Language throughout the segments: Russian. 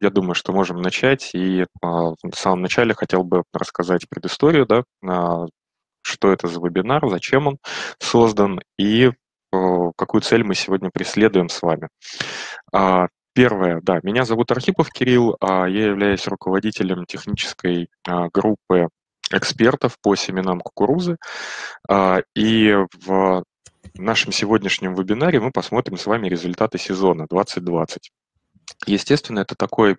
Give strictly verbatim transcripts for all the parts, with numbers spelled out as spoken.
я думаю, что можем начать. И в самом начале хотел бы рассказать предысторию, да, что это за вебинар, зачем он создан и какую цель мы сегодня преследуем с вами. Первое, да, меня зовут Архипов Кирилл, я являюсь руководителем технической группы экспертов по семенам кукурузы. И в нашем сегодняшнем вебинаре мы посмотрим с вами результаты сезона двадцать двадцать. Естественно, это такой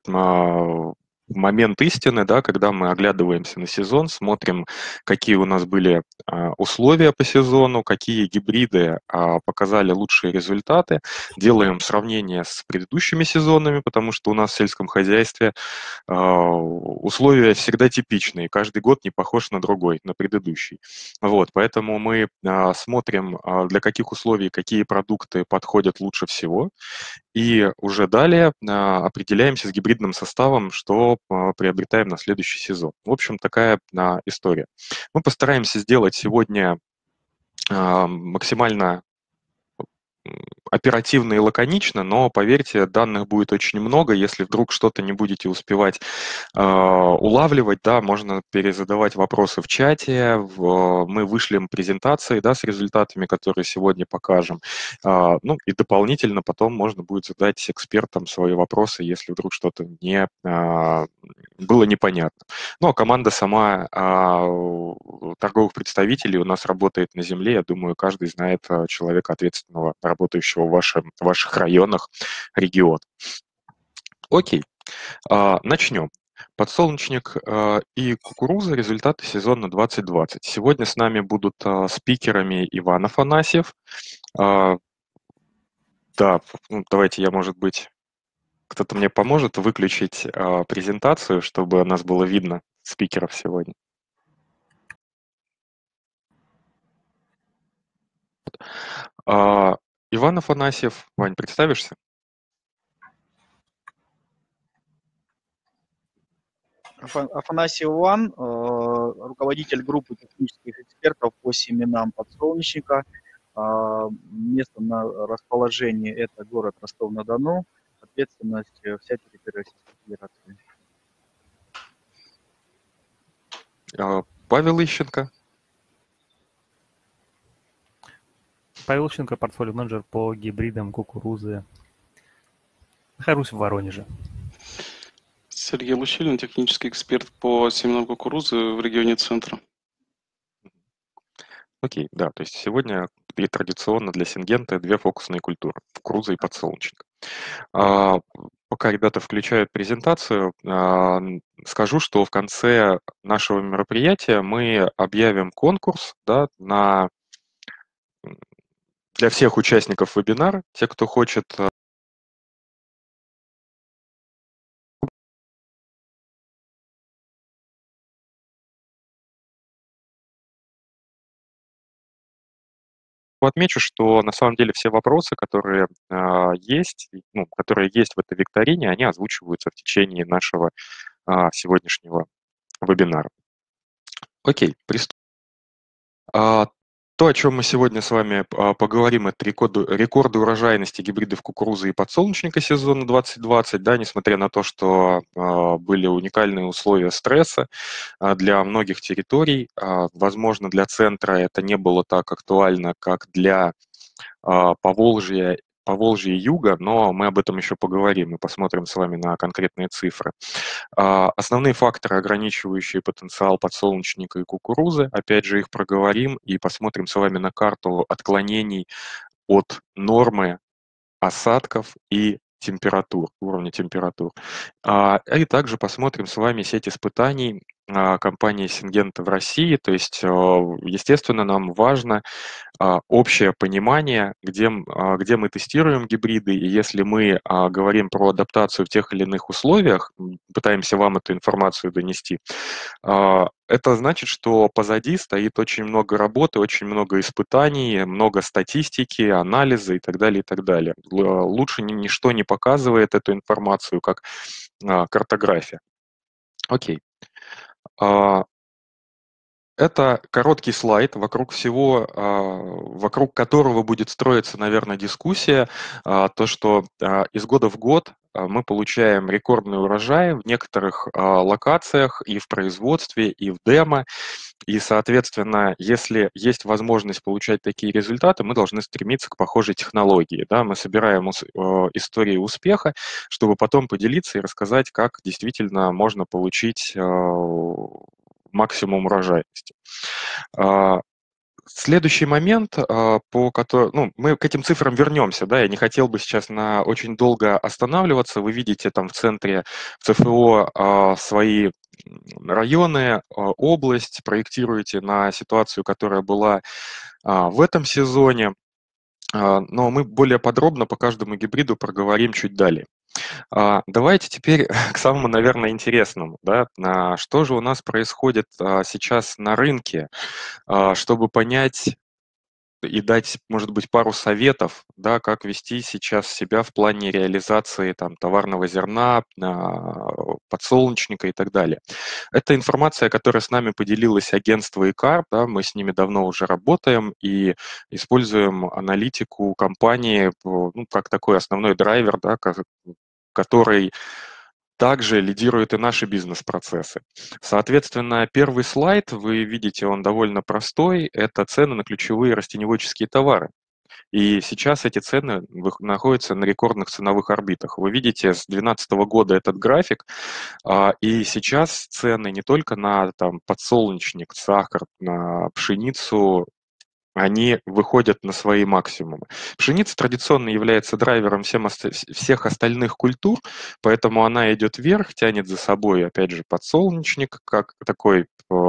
момент истины, да, когда мы оглядываемся на сезон, смотрим, какие у нас были а, условия по сезону, какие гибриды а, показали лучшие результаты, делаем сравнение с предыдущими сезонами, потому что у нас в сельском хозяйстве а, условия всегда типичные, каждый год не похож на другой, на предыдущий. Вот, поэтому мы а, смотрим, а, для каких условий какие продукты подходят лучше всего, и уже далее а, определяемся с гибридным составом, что а, приобретаем на следующий сезон. В общем, такая а, история. Мы постараемся сделать сегодня а, максимально оперативно и лаконично, но, поверьте, данных будет очень много. Если вдруг что-то не будете успевать э, улавливать, да, можно перезадавать вопросы в чате. В, мы вышлем презентации, да, с результатами, которые сегодня покажем. Э, ну и дополнительно потом можно будет задать экспертам свои вопросы, если вдруг что-то не э, было непонятно. Ну, а команда сама э, торговых представителей у нас работает на земле. Я думаю, каждый знает человека ответственного, работающего в, вашем, в ваших районах, регион. Окей, а, начнем. Подсолнечник а, и кукуруза – результаты сезона двадцать двадцать. Сегодня с нами будут а, спикерами Иван Афанасьев. А, да, ну, давайте я, может быть, кто-то мне поможет выключить а, презентацию, чтобы нас было видно, спикеров сегодня. А, Иван Афанасьев. Вань, представишься? Афанасьев Иван, руководитель группы технических экспертов по семенам подсолнечника. Место на расположении – это город Ростов-на-Дону, ответственность вся территория Российской Федерации. Павел Ищенко. Павел Ищенко, портфолио-менеджер по гибридам кукурузы. Нахожусь в Воронеже. Сергей Лущилин, технический эксперт по семенам кукурузы в регионе центра. Окей, да, то есть сегодня и традиционно для Сингенты две фокусные культуры – кукуруза и подсолнечник. А, пока ребята включают презентацию, а, скажу, что в конце нашего мероприятия мы объявим конкурс, да, на, для всех участников вебинара, те, кто хочет Отмечу, что на самом деле все вопросы, которые э, есть, ну, которые есть в этой викторине, они озвучиваются в течение нашего э, сегодняшнего вебинара. Окей, приступим. А, то, о чем мы сегодня с вами а, поговорим, это рекорды, рекорды урожайности гибридов кукурузы и подсолнечника сезона двадцать двадцать, да, несмотря на то, что а, были уникальные условия стресса а, для многих территорий. А, возможно, для центра это не было так актуально, как для а, Поволжья, Поволжья и Юга, но мы об этом еще поговорим и посмотрим с вами на конкретные цифры. Основные факторы, ограничивающие потенциал подсолнечника и кукурузы, опять же, их проговорим и посмотрим с вами на карту отклонений от нормы осадков и температур, уровня температур. И также посмотрим с вами сеть испытаний компании Сингента в России. То есть, естественно, нам важно общее понимание, где, где мы тестируем гибриды, и если мы говорим про адаптацию в тех или иных условиях, пытаемся вам эту информацию донести, это значит, что позади стоит очень много работы, очень много испытаний, много статистики, анализа и так далее, и так далее. Лучше ничто не показывает эту информацию, как картография. Окей. Это короткий слайд, вокруг всего, вокруг которого будет строиться, наверное, дискуссия. То, что из года в год мы получаем рекордный урожай в некоторых локациях и в производстве, и в демо. И, соответственно, если есть возможность получать такие результаты, мы должны стремиться к похожей технологии. Да? Мы собираем истории успеха, чтобы потом поделиться и рассказать, как действительно можно получить максимум урожайности. Следующий момент, по которому, ну, мы к этим цифрам вернемся, да, я не хотел бы сейчас на очень долго останавливаться. Вы видите там в центре в ЦФО свои районы, область, проектируете на ситуацию, которая была в этом сезоне, но мы более подробно по каждому гибриду проговорим чуть далее. Давайте теперь к самому, наверное, интересному, да, что же у нас происходит сейчас на рынке, чтобы понять и дать, может быть, пару советов, да, как вести сейчас себя в плане реализации там, товарного зерна, подсолнечника и так далее. Это информация, которая с нами поделилась агентство ИКАР, да, мы с ними давно уже работаем и используем аналитику компании, ну, как такой основной драйвер, да, который также лидирует и наши бизнес-процессы. Соответственно, первый слайд, вы видите, он довольно простой, это цены на ключевые растеневодческие товары. И сейчас эти цены находятся на рекордных ценовых орбитах. Вы видите, с две тысячи двенадцатого года этот график, и сейчас цены не только на там, подсолнечник, сахар, на пшеницу, они выходят на свои максимумы. Пшеница традиционно является драйвером всем, всех остальных культур, поэтому она идет вверх, тянет за собой, опять же, подсолнечник, как такой...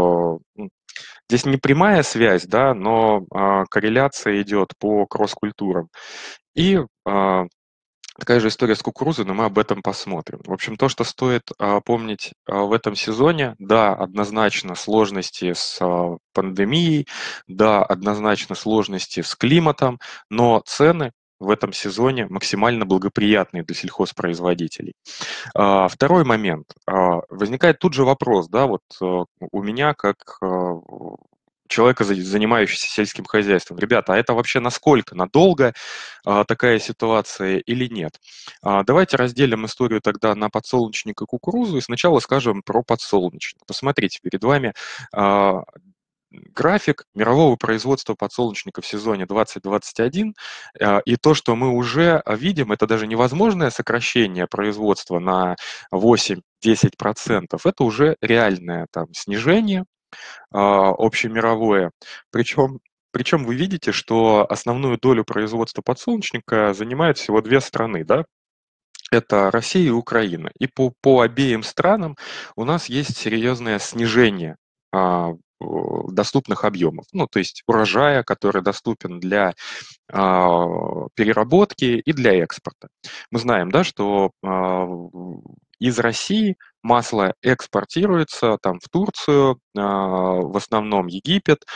Здесь не прямая связь, да, но корреляция идет по кросс-культурам. И такая же история с кукурузой, но мы об этом посмотрим. В общем, то, что стоит а, помнить а, в этом сезоне, да, однозначно сложности с а, пандемией, да, однозначно сложности с климатом, но цены в этом сезоне максимально благоприятные для сельхозпроизводителей. А, второй момент. А, возникает тут же вопрос, да, вот а, у меня как... А, человека, занимающегося сельским хозяйством. Ребята, а это вообще насколько? Надолго а, такая ситуация или нет? А, давайте разделим историю тогда на подсолнечник и кукурузу и сначала скажем про подсолнечник. Посмотрите, перед вами а, график мирового производства подсолнечника в сезоне двадцать двадцать один, а, и то, что мы уже видим, это даже невозможное сокращение производства на восемь-десять процентов, это уже реальное там снижение общемировое. Причем, причем вы видите, что основную долю производства подсолнечника занимают всего две страны, да? Это Россия и Украина. И по, по обеим странам у нас есть серьезное снижение а, доступных объемов. Ну, то есть урожая, который доступен для а, переработки и для экспорта. Мы знаем, да, что а, из России масло экспортируется там, в Турцию, в основном Египет,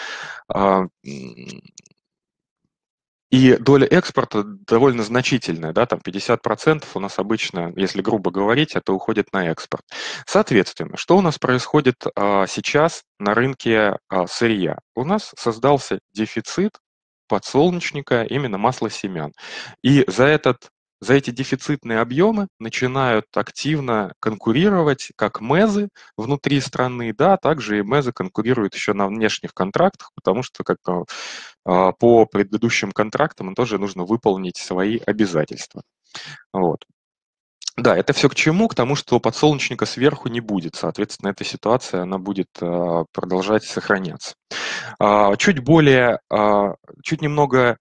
и доля экспорта довольно значительная, да, там пятьдесят процентов у нас обычно, если грубо говорить, это уходит на экспорт. Соответственно, что у нас происходит сейчас на рынке сырья? У нас создался дефицит подсолнечника, именно масла семян. И за этот За эти дефицитные объемы начинают активно конкурировать как МЭЗы внутри страны, да, также и МЭЗы конкурируют еще на внешних контрактах, потому что как по предыдущим контрактам им тоже нужно выполнить свои обязательства. Вот. Да, это все к чему? К тому, что подсолнечника сверху не будет, соответственно, эта ситуация, она будет продолжать сохраняться. Чуть более, чуть немного...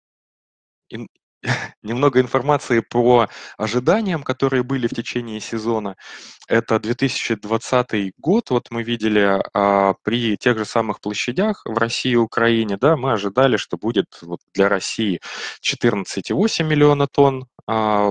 Немного информации по ожиданиям, которые были в течение сезона. Это две тысячи двадцатый год. Вот мы видели а, при тех же самых площадях в России и Украине, да, мы ожидали, что будет вот для России четырнадцать целых восемь десятых миллиона тонн. А,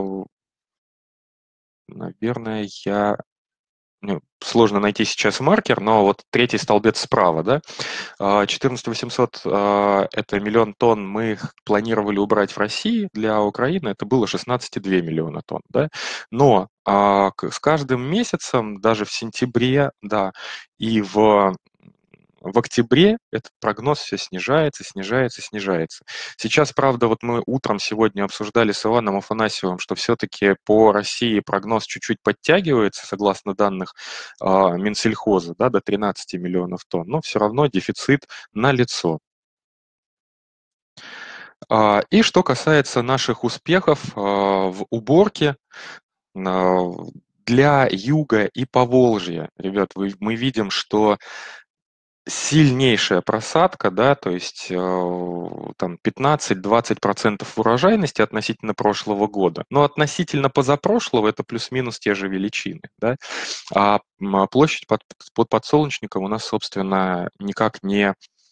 наверное, я... Ну, сложно найти сейчас маркер, но вот третий столбец справа, да, четырнадцать тысяч восемьсот это миллион тонн мы планировали убрать в России, для Украины это было шестнадцать целых две десятых миллиона тонн, да, но а, с каждым месяцем, даже в сентябре, да, и в в октябре этот прогноз все снижается, снижается, снижается. Сейчас, правда, вот мы утром сегодня обсуждали с Иваном Афанасьевым, что все-таки по России прогноз чуть-чуть подтягивается, согласно данных а, Минсельхоза, да, до тринадцати миллионов тонн, но все равно дефицит налицо. А, И что касается наших успехов а, в уборке, а, для Юга и Поволжья, ребят, вы- мы видим, что сильнейшая просадка, да, то есть э, там пятнадцать-двадцать процентов урожайности относительно прошлого года. Но относительно позапрошлого это плюс-минус те же величины, да. А м, площадь под, под подсолнечником у нас, собственно, никак не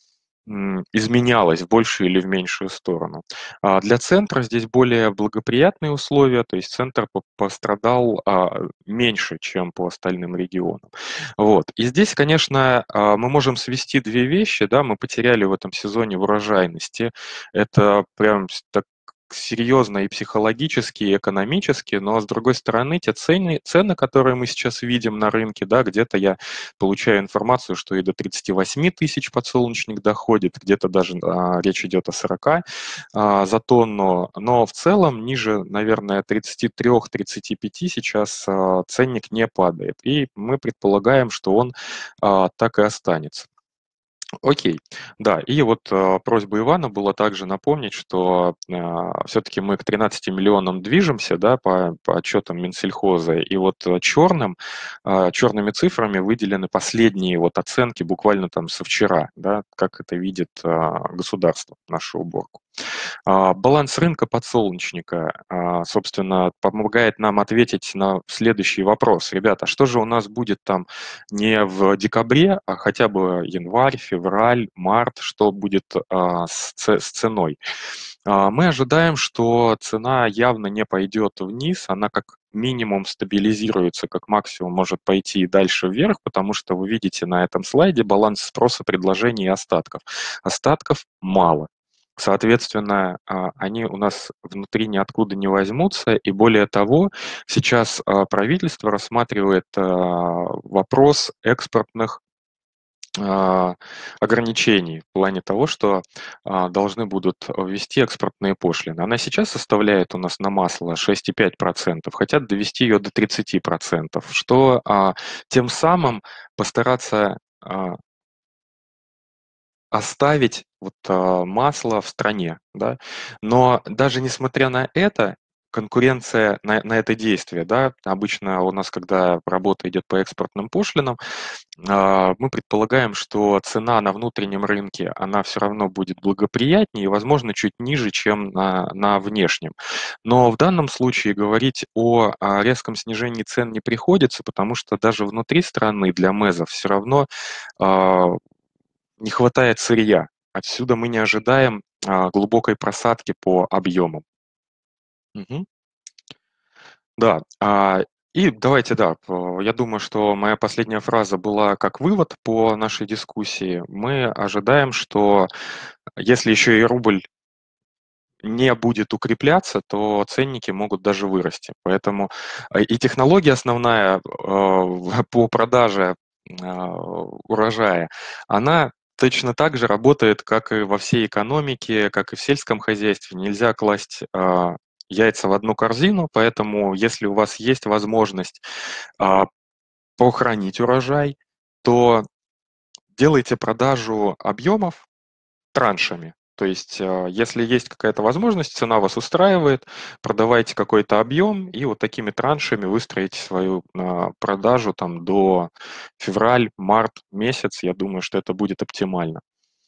м, изменялась в большую или в меньшую сторону. А Для центра здесь более благоприятные условия, то есть центр по- пострадал а, меньше, чем по остальным регионам. Вот. И здесь, конечно, а, мы можем свести две вещи, да, мы потеряли в этом сезоне в урожайности. Это прям с- так серьезно и психологически, и экономически, но с другой стороны, те цены, цены, которые мы сейчас видим на рынке, да, где-то я получаю информацию, что и до тридцати восьми тысяч подсолнечник доходит, где-то даже а, речь идет о сорока а, за тонну, но в целом ниже, наверное, тридцати трёх — тридцати пяти сейчас а, ценник не падает, и мы предполагаем, что он а, так и останется. Окей, да, и вот э, просьба Ивана была также напомнить, что все-таки мы к тринадцати миллионам движемся, да, по, по отчетам Минсельхоза, и вот э, черным, э, черными цифрами выделены последние вот оценки буквально там со вчера, да, как это видит э, государство, нашу уборку. А, Баланс рынка подсолнечника, а, собственно, помогает нам ответить на следующий вопрос. Ребята, что же у нас будет там не в декабре, а хотя бы январь, февраль, март, что будет а, с, ц- с ценой? А, Мы ожидаем, что цена явно не пойдет вниз, она как минимум стабилизируется, как максимум может пойти и дальше вверх, потому что вы видите на этом слайде баланс спроса, предложений и остатков. Остатков мало. Соответственно, а, они у нас внутри ниоткуда не возьмутся, и более того, сейчас а, правительство рассматривает а, вопрос экспортных а, ограничений в плане того, что а, должны будут ввести экспортные пошлины. Она сейчас составляет у нас на масло шесть и пять десятых процента, хотят довести ее до тридцати процентов, что а, тем самым постараться а, оставить вот а, масло в стране, да. Но даже несмотря на это, конкуренция на, на это действие, да, обычно у нас, когда работа идет по экспортным пошлинам, а, мы предполагаем, что цена на внутреннем рынке, она все равно будет благоприятнее и, возможно, чуть ниже, чем на, на внешнем. Но в данном случае говорить о, о резком снижении цен не приходится, потому что даже внутри страны для МЭЗов все равно а, не хватает сырья. Отсюда мы не ожидаем а, глубокой просадки по объемам. Мгм. Да, а, и давайте, да, п- я думаю, что моя последняя фраза была как вывод по нашей дискуссии. Мы ожидаем, что если еще и рубль не будет укрепляться, то ценники могут даже вырасти. Поэтому э, и технология основная э, по продаже э, урожая, она точно так же работает, как и во всей экономике, как и в сельском хозяйстве. Нельзя класть э, яйца в одну корзину, поэтому если у вас есть возможность а, похоронить урожай, то делайте продажу объемов траншами. То есть, э, если есть какая-то возможность, цена вас устраивает, продавайте какой-то объем и вот такими траншами выстроите свою а, продажу там до февраль-март месяц. Я думаю, что это будет оптимально.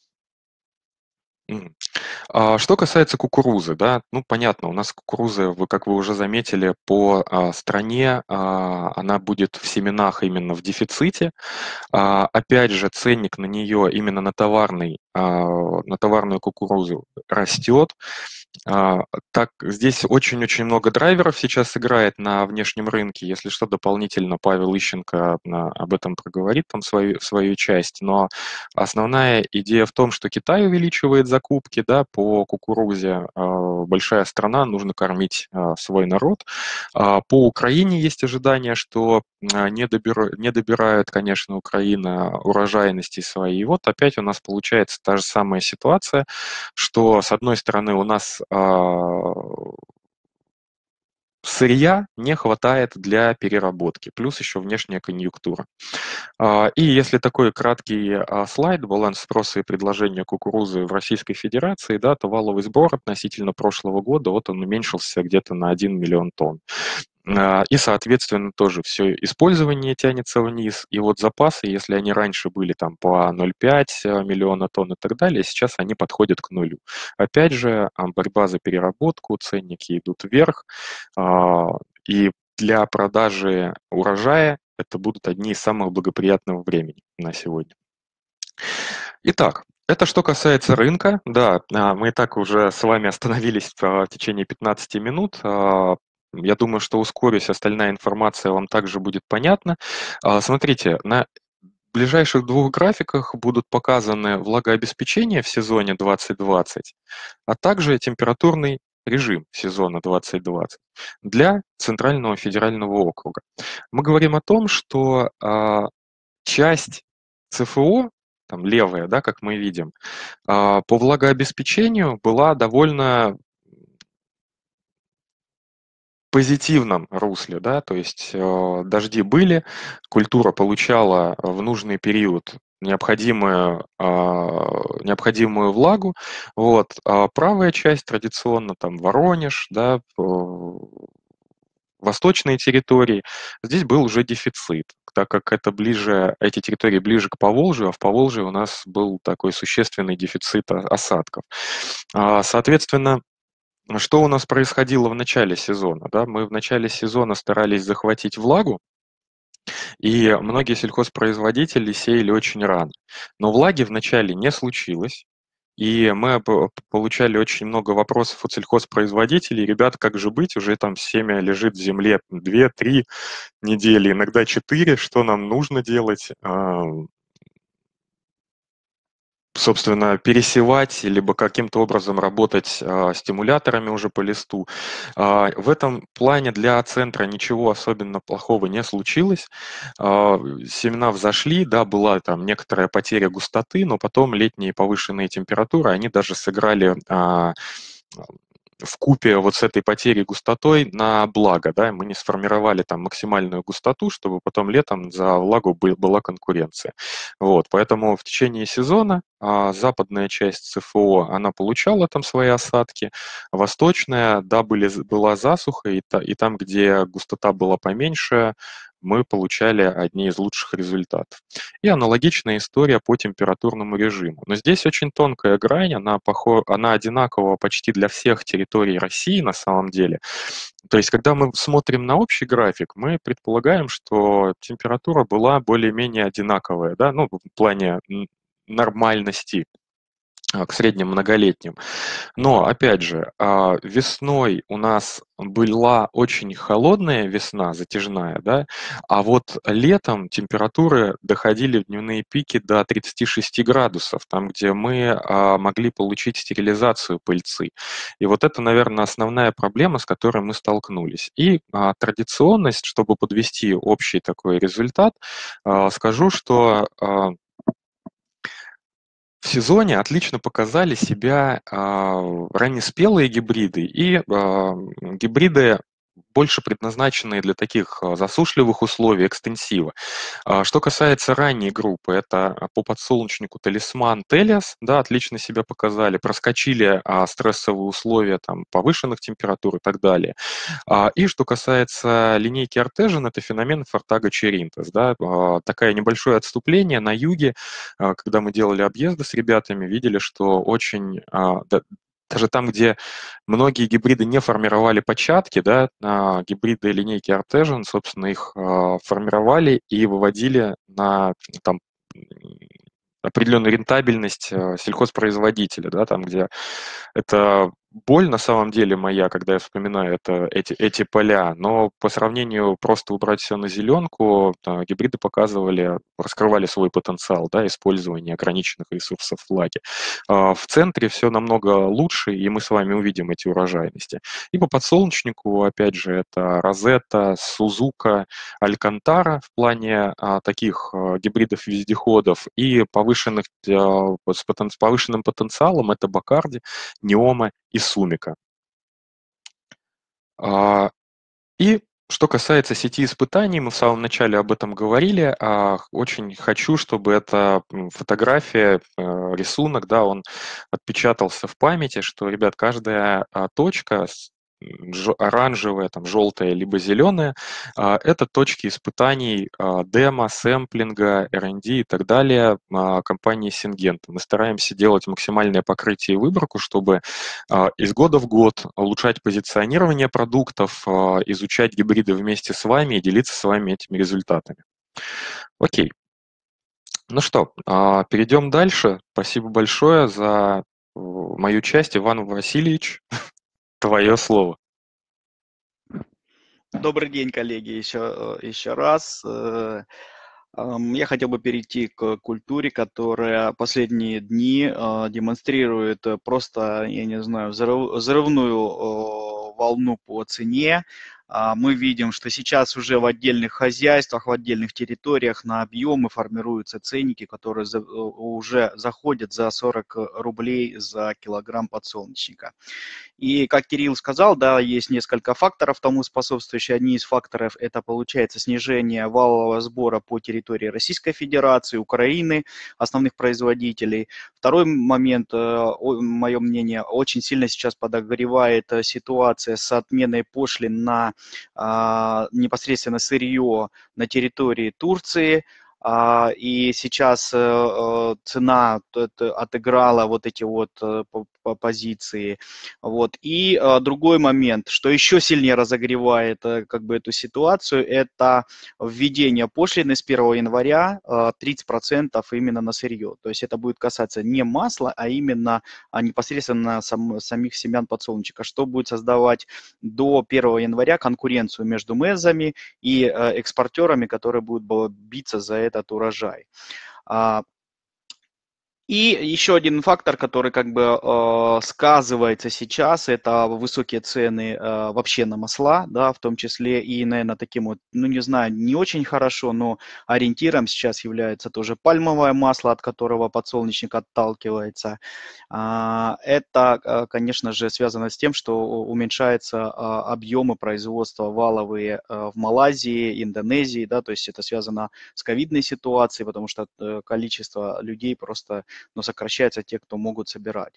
Мгм. А, Что касается кукурузы, да, ну понятно, у нас кукуруза, вы, как вы уже заметили, по а, стране а, она будет в семенах именно в дефиците. А, Опять же, ценник на нее именно на товарный, а, на товарную кукурузу растет. А, Так, здесь очень-очень много драйверов сейчас играет на внешнем рынке. Если что, дополнительно Павел Ищенко на- об этом проговорит там свою, свою часть. Но основная идея в том, что Китай увеличивает закупки, да, по кукурузе. А, Большая страна, нужно кормить а, свой народ. А, По Украине есть ожидание, что а, не, добира- не добирает, конечно, Украина урожайности своей. И вот опять у нас получается та же самая ситуация, что, с одной стороны, у нас а, сырья не хватает для переработки, плюс еще внешняя конъюнктура. А, И если такой краткий а, слайд, баланс спроса и предложения кукурузы в Российской Федерации, да, то валовый сбор относительно прошлого года, вот он уменьшился где-то на один миллион тонн. А, И, соответственно, тоже все использование тянется вниз. И вот запасы, если они раньше были там по ноль целых пять десятых миллиона тонн и так далее, сейчас они подходят к нулю. Опять же, а, борьба за переработку, ценники идут вверх. а, И для продажи урожая это будут одни из самых благоприятных времени на сегодня. Итак, это что касается рынка. Да, а, мы и так уже с вами остановились а, в течение пятнадцати минут. А, Я думаю, что ускорюсь, остальная информация вам также будет понятна. А, Смотрите, на ближайших двух графиках будут показаны влагообеспечение в сезоне двадцать двадцать, а также температурный режим сезона двадцать двадцать для Центрального федерального округа. Мы говорим о том, что а, часть ЦФО, там левая, да, как мы видим, а, по влагообеспечению была довольно позитивном русле, да, то есть э, дожди были, культура получала в нужный период необходимую, а, необходимую влагу, вот, а правая часть традиционно там Воронеж, да, э, восточные территории, здесь был уже дефицит, так как это ближе, эти территории ближе к Поволжью, а в Поволжье у нас был такой существенный дефицит о- осадков. А, Соответственно, что у нас происходило в начале сезона? Да? Мы в начале сезона старались захватить влагу, и многие сельхозпроизводители сеяли очень рано. Но влаги в начале не случилось, и мы п- получали очень много вопросов от сельхозпроизводителей. Ребят, как же быть? Уже там семя лежит в земле две-три недели, иногда четыре. Что нам нужно делать? А, собственно, пересевать, либо каким-то образом работать а, стимуляторами уже по листу. А, в этом плане для центра ничего особенно плохого не случилось. А, семена взошли, да, была там некоторая потеря густоты, но потом летние повышенные температуры, они даже сыграли а, в купе вот с этой потерей густотой на благо, да, мы не сформировали там максимальную густоту, чтобы потом летом за влагу бы- была конкуренция. Вот, поэтому в течение сезона а, западная часть ЦФО, она получала там свои осадки, восточная, да, были, была засуха, и, та, и там, где густота была поменьше, мы получали одни из лучших результатов. И аналогичная история по температурному режиму. Но здесь очень тонкая грань, она, похо... она одинакова почти для всех территорий России на самом деле. То есть, когда мы смотрим на общий график, мы предполагаем, что температура была более-менее одинаковая, да, ну, в плане н- нормальности а, к средним многолетним. Но, опять же, а, весной у нас была очень холодная весна, затяжная, да, а вот летом температуры доходили в дневные пики до тридцати шести градусов, там, где мы а, могли получить стерилизацию пыльцы. И вот это, наверное, основная проблема, с которой мы столкнулись. И а, традиционность, чтобы подвести общий такой результат, а, скажу, что а, в сезоне отлично показали себя а, раннеспелые гибриды и а, гибриды, больше предназначенные для таких а, засушливых условий, экстенсива. А, Что касается ранней группы, это а, по подсолнечнику Талисман, Телиас, да, отлично себя показали, проскочили а, стрессовые условия там, повышенных температур и так далее. А, И что касается линейки Artesian, это феномен Фортага Черинтес. Да, а, такое небольшое отступление на юге, а, когда мы делали объезды с ребятами, видели, что очень, а, да, даже там, где многие гибриды не формировали початки, да, а, гибриды линейки Artesian, собственно, их а, формировали и выводили на там, определенную рентабельность а, сельхозпроизводителя, да, там, где это боль на самом деле моя, когда я вспоминаю это, эти, эти поля, но по сравнению просто убрать все на зеленку, а, гибриды показывали, раскрывали свой потенциал, да, использования ограниченных ресурсов влаги. А, В центре все намного лучше, и мы с вами увидим эти урожайности. И по подсолнечнику, опять же, это Розетта, Сузука, Алькантара в плане а, таких а, гибридов-вездеходов и повышенных, а, с потен- с повышенным потенциалом это Бакарди, Неома и Сумика. А, И что касается сети испытаний, мы в самом начале об этом говорили. а, Очень хочу, чтобы эта м, фотография, э, рисунок, да, он отпечатался в памяти, что, ребят, каждая а, точка с- м, жо- оранжевая, там, желтая, либо зеленая, а, это точки испытаний а, демо, сэмплинга, эр энд ди и так далее а, компании Syngenta. Мы стараемся делать максимальное покрытие и выборку, чтобы а, из года в год улучшать позиционирование продуктов, а, изучать гибриды вместе с вами и делиться с вами этими результатами. Окей. Ну что, а, перейдем дальше. Спасибо большое за э, мою часть. Иван Васильевич, твое слово. Добрый день, коллеги, еще, еще раз. Э, ам, Я хотел бы перейти к культуре, которая последние дни э, демонстрирует э, просто, я не знаю, взрыв- взрывную э, волну по цене. А, Мы видим, что сейчас уже в отдельных хозяйствах, в отдельных территориях на объемы формируются ценники, которые за- э, уже заходят за сорок рублей за килограмм подсолнечника. И, как Кирилл сказал, да, есть несколько факторов тому способствующие. Одни из факторов – это, получается, снижение валового сбора по территории Российской Федерации, Украины, основных производителей. Второй момент, мое мнение, очень сильно сейчас подогревает э, ситуация с отменой пошлин на а, непосредственно сырье на территории Турции. А, И сейчас э, э, цена т- т- отыграла вот эти вот э, по- по- позиции. Вот. И э, другой момент, что еще сильнее разогревает э, как бы эту ситуацию, это введение пошлины с первого января э, тридцать процентов именно на сырье. То есть это будет касаться не масла, а именно а непосредственно сам, самих семян подсолнечника, что будет создавать до первого января конкуренцию между МЭЗами и э, экспортерами, которые будут биться за этот урожай. А, и еще один фактор, который как бы э, сказывается сейчас, это высокие цены э, вообще на масла, да, в том числе и, наверное, таким вот, ну не знаю, не очень хорошо, но ориентиром сейчас является тоже пальмовое масло, от которого подсолнечник отталкивается. А, это, э, конечно же, связано с тем, что уменьшаются а, объемы производства валовые э, в Малайзии, Индонезии, да, то есть это связано с ковидной ситуацией, потому что э, количество людей просто, но сокращается те, кто могут собирать.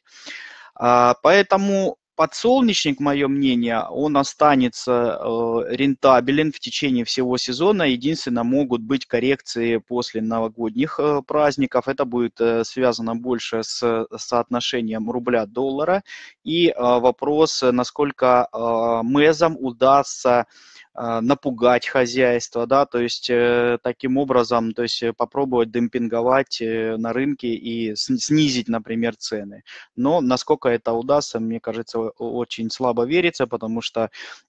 А, Поэтому подсолнечник, мое мнение, он останется э, рентабелен в течение всего сезона. Единственное, могут быть коррекции после новогодних э, праздников. Это будет э, связано больше с соотношением рубля-доллара. И э, вопрос, насколько э, МЭЗам удастся а, напугать хозяйство, да, то есть э, таким образом, то есть э, попробовать демпинговать э, на рынке и сни- снизить, например, цены. Но насколько это удастся, мне кажется, о- очень слабо верится, потому что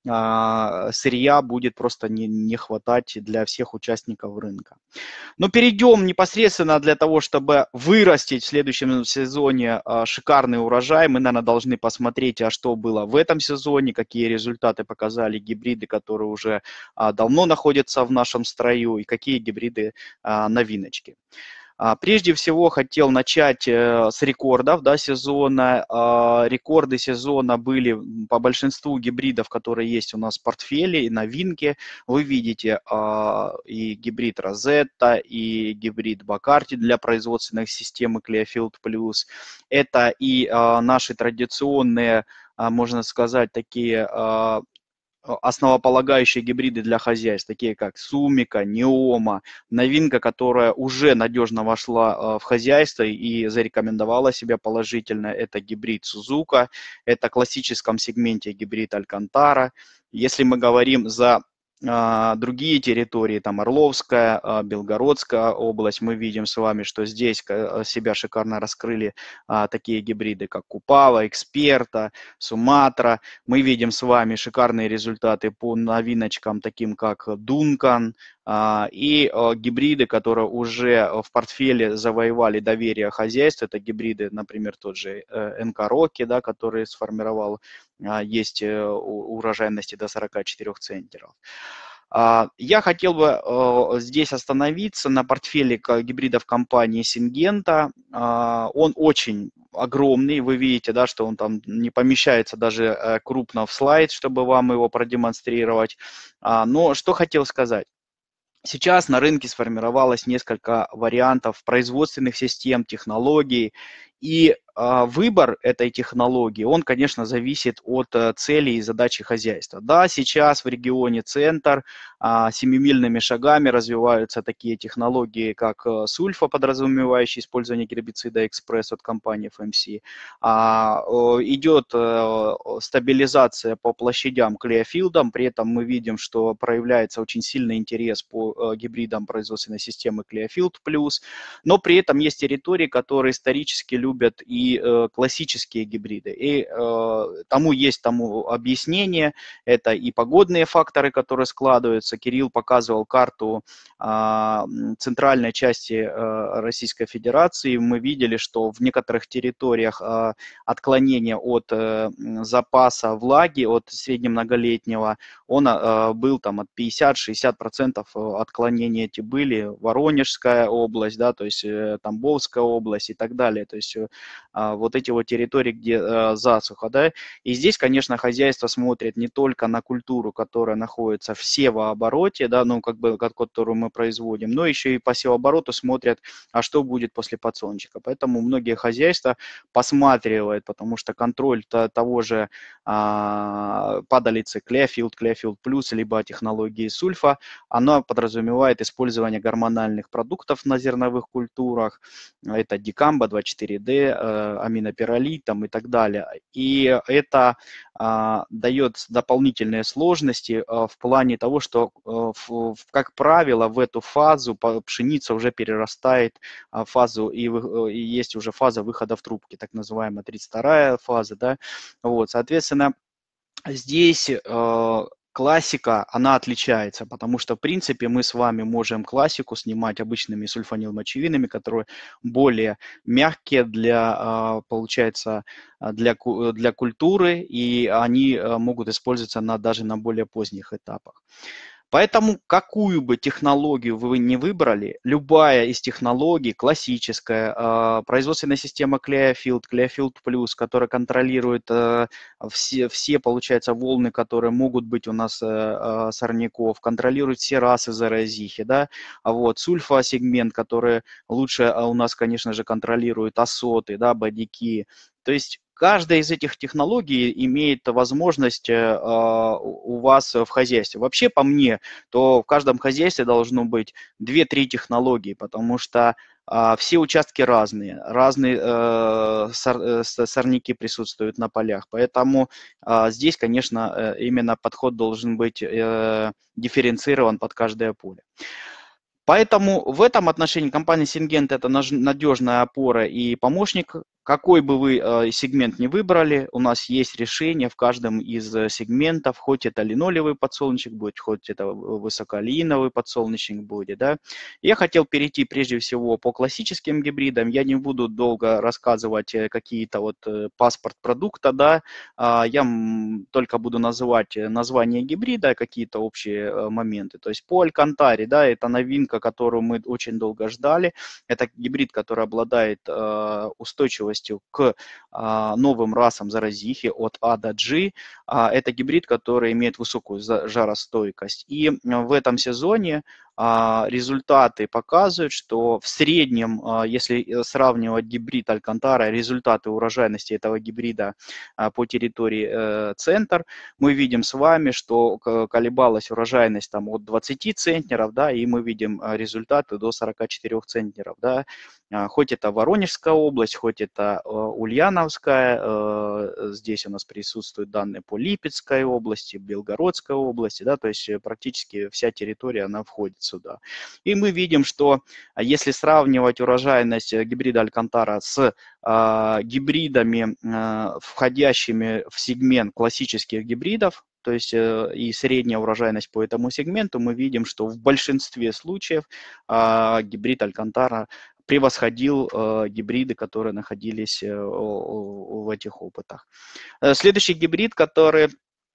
а, сырья будет просто не, не хватать для всех участников рынка. Но перейдем непосредственно для того, чтобы вырастить в следующем сезоне а, шикарный урожай. Мы, наверное, должны посмотреть, а что было в этом сезоне, какие результаты показали гибриды, которые уже а, давно находятся в нашем строю, и какие гибриды а, новиночки. А, Прежде всего хотел начать э, с рекордов, да, сезона. А, Рекорды сезона были по большинству гибридов, которые есть у нас в портфеле, и новинки. Вы видите а, и гибрид Розетта, и гибрид Бакарти для производственных систем Clearfield Plus. Это и а, наши традиционные, а, можно сказать, такие а, основополагающие гибриды для хозяйств, такие как Сумика, Неома, новинка, которая уже надежно вошла в хозяйство и зарекомендовала себя положительно, это гибрид Сузука, это в классическом сегменте гибрид Алькантара. Если мы говорим за а, другие территории, там Орловская, а, Белгородская область, мы видим с вами, что здесь ка- себя шикарно раскрыли а, такие гибриды, как Купава, Эксперта, Суматра. Мы видим с вами шикарные результаты по новиночкам, таким как Дункан, а, и а, гибриды, которые уже в портфеле завоевали доверие хозяйств. Это гибриды, например, тот же э, эн ка Rocky, да, который сформировал, а, есть э, у- урожайности до сорока четырёх центнеров. А, Я хотел бы э, здесь остановиться на портфеле ка- гибридов компании Syngenta. А, Он очень огромный, вы видите, да, что он там не помещается даже э, крупно в слайд, чтобы вам его продемонстрировать. А, Но что хотел сказать. Сейчас на рынке сформировалось несколько вариантов производственных систем, технологий, и а, выбор этой технологии, он, конечно, зависит от а, целей и задачи хозяйства. Да, сейчас в регионе Центр а, семимильными шагами развиваются такие технологии, как а, сульфа, подразумевающий использование гербицида экспресс от компании эф эм си. А, о, идет а, стабилизация по площадям клеофилдам, при этом мы видим, что проявляется очень сильный интерес по а, гибридам производственной системы Clearfield Plus, но при этом есть территории, которые исторически любят и э, классические гибриды. И э, тому есть тому объяснение. Это и погодные факторы, которые складываются. Кирилл показывал карту э, центральной части э, Российской Федерации. Мы видели, что в некоторых территориях э, отклонение от э, запаса влаги, от среднемноголетнего, он э, был там от пятьдесят-шестьдесят процентов отклонения эти были. Воронежская область, да, то есть э, Тамбовская область и так далее. То есть э, вот эти вот территории, где э, засуха, да. И здесь, конечно, хозяйство смотрит не только на культуру, которая находится в севообороте, да, ну, как бы, которую мы производим, но еще и по севообороту смотрят, а что будет после подсолнечника. Поэтому многие хозяйства посматривают, потому что контроль того же а, падалицы Clearfield, Clearfield Plus, либо технологии сульфа, она подразумевает использование гормональных продуктов на зерновых культурах, это дикамба, двадцать четыре дэ, э, аминопиролит там, и так далее. И это а, дает дополнительные сложности а, в плане того, что, а, в, в, как правило, в эту фазу пшеница уже перерастает а, фазу, и, и есть уже фаза выхода в трубки, так называемая тридцать вторая фаза, да, вот, соответственно, здесь э, классика, она отличается, потому что, в принципе, мы с вами можем классику снимать обычными сульфанилмочевинами, которые более мягкие для, э, получается, для, для культуры, и они э, могут использоваться на, даже на более поздних этапах. Поэтому какую бы технологию вы не выбрали, любая из технологий, классическая, э, производственная система Clearfield, Clearfield Plus, которая контролирует э, все, все, получается, волны, которые могут быть у нас э, э, сорняков, контролирует все расы заразихи, да, а вот сульфа-сегмент, который лучше у нас, конечно же, контролирует асоты, да, бодики, то есть каждая из этих технологий имеет возможность э, у вас в хозяйстве. Вообще, по мне, то в каждом хозяйстве должно быть две-три технологии, потому что э, все участки разные, разные э, сор, э, сорняки присутствуют на полях. Поэтому э, здесь, конечно, э, именно подход должен быть э, дифференцирован под каждое поле. Поэтому в этом отношении компания Syngenta это надежная опора и помощник. Какой бы вы э, сегмент ни выбрали, у нас есть решение в каждом из сегментов, хоть это линолевый подсолнечник будет, хоть это высоколиновый подсолнечник будет. Да? Я хотел перейти прежде всего по классическим гибридам. Я не буду долго рассказывать какие-то вот э, паспорт продукта, да? а, я только буду называть название гибрида, какие-то общие э, моменты. То есть по Алькантаре, да, это новинка, которую мы очень долго ждали. Это гибрид, который обладает э, устойчивостью к а, новым расам заразихи от А до G. А, это гибрид, который имеет высокую жаростойкость. И в этом сезоне а, результаты показывают, что в среднем, а, если сравнивать гибрид Алькантара, результаты урожайности этого гибрида а, по территории э, центр, мы видим с вами, что колебалась урожайность там от двадцати центнеров, да, и мы видим результаты до сорока четырёх центнеров, да. Хоть это Воронежская область, хоть это Ульяновская, здесь у нас присутствуют данные по Липецкой области, Белгородской области, да, то есть практически вся территория, она входит сюда. И мы видим, что если сравнивать урожайность гибрида Алькантара с а, гибридами, а, входящими в сегмент классических гибридов, то есть и средняя урожайность по этому сегменту, мы видим, что в большинстве случаев а, гибрид Алькантара превосходил э, гибриды, которые находились э, в этих опытах. Следующий гибрид, который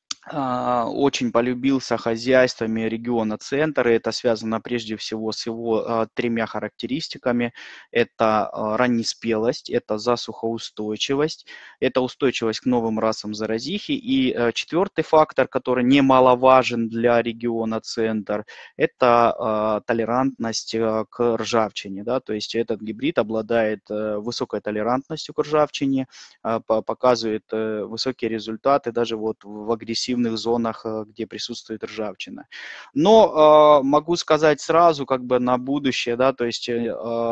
очень полюбился хозяйствами региона центра. Это связано прежде всего с его тремя характеристиками. Это раннеспелость, это засухоустойчивость, это устойчивость к новым расам заразихи. И четвертый фактор, который немаловажен для региона центр, это толерантность к ржавчине. Да? То есть этот гибрид обладает высокой толерантностью к ржавчине, показывает высокие результаты даже вот в агрессивном зонах, где присутствует ржавчина. Но э, могу сказать сразу, как бы на будущее, да, то есть э,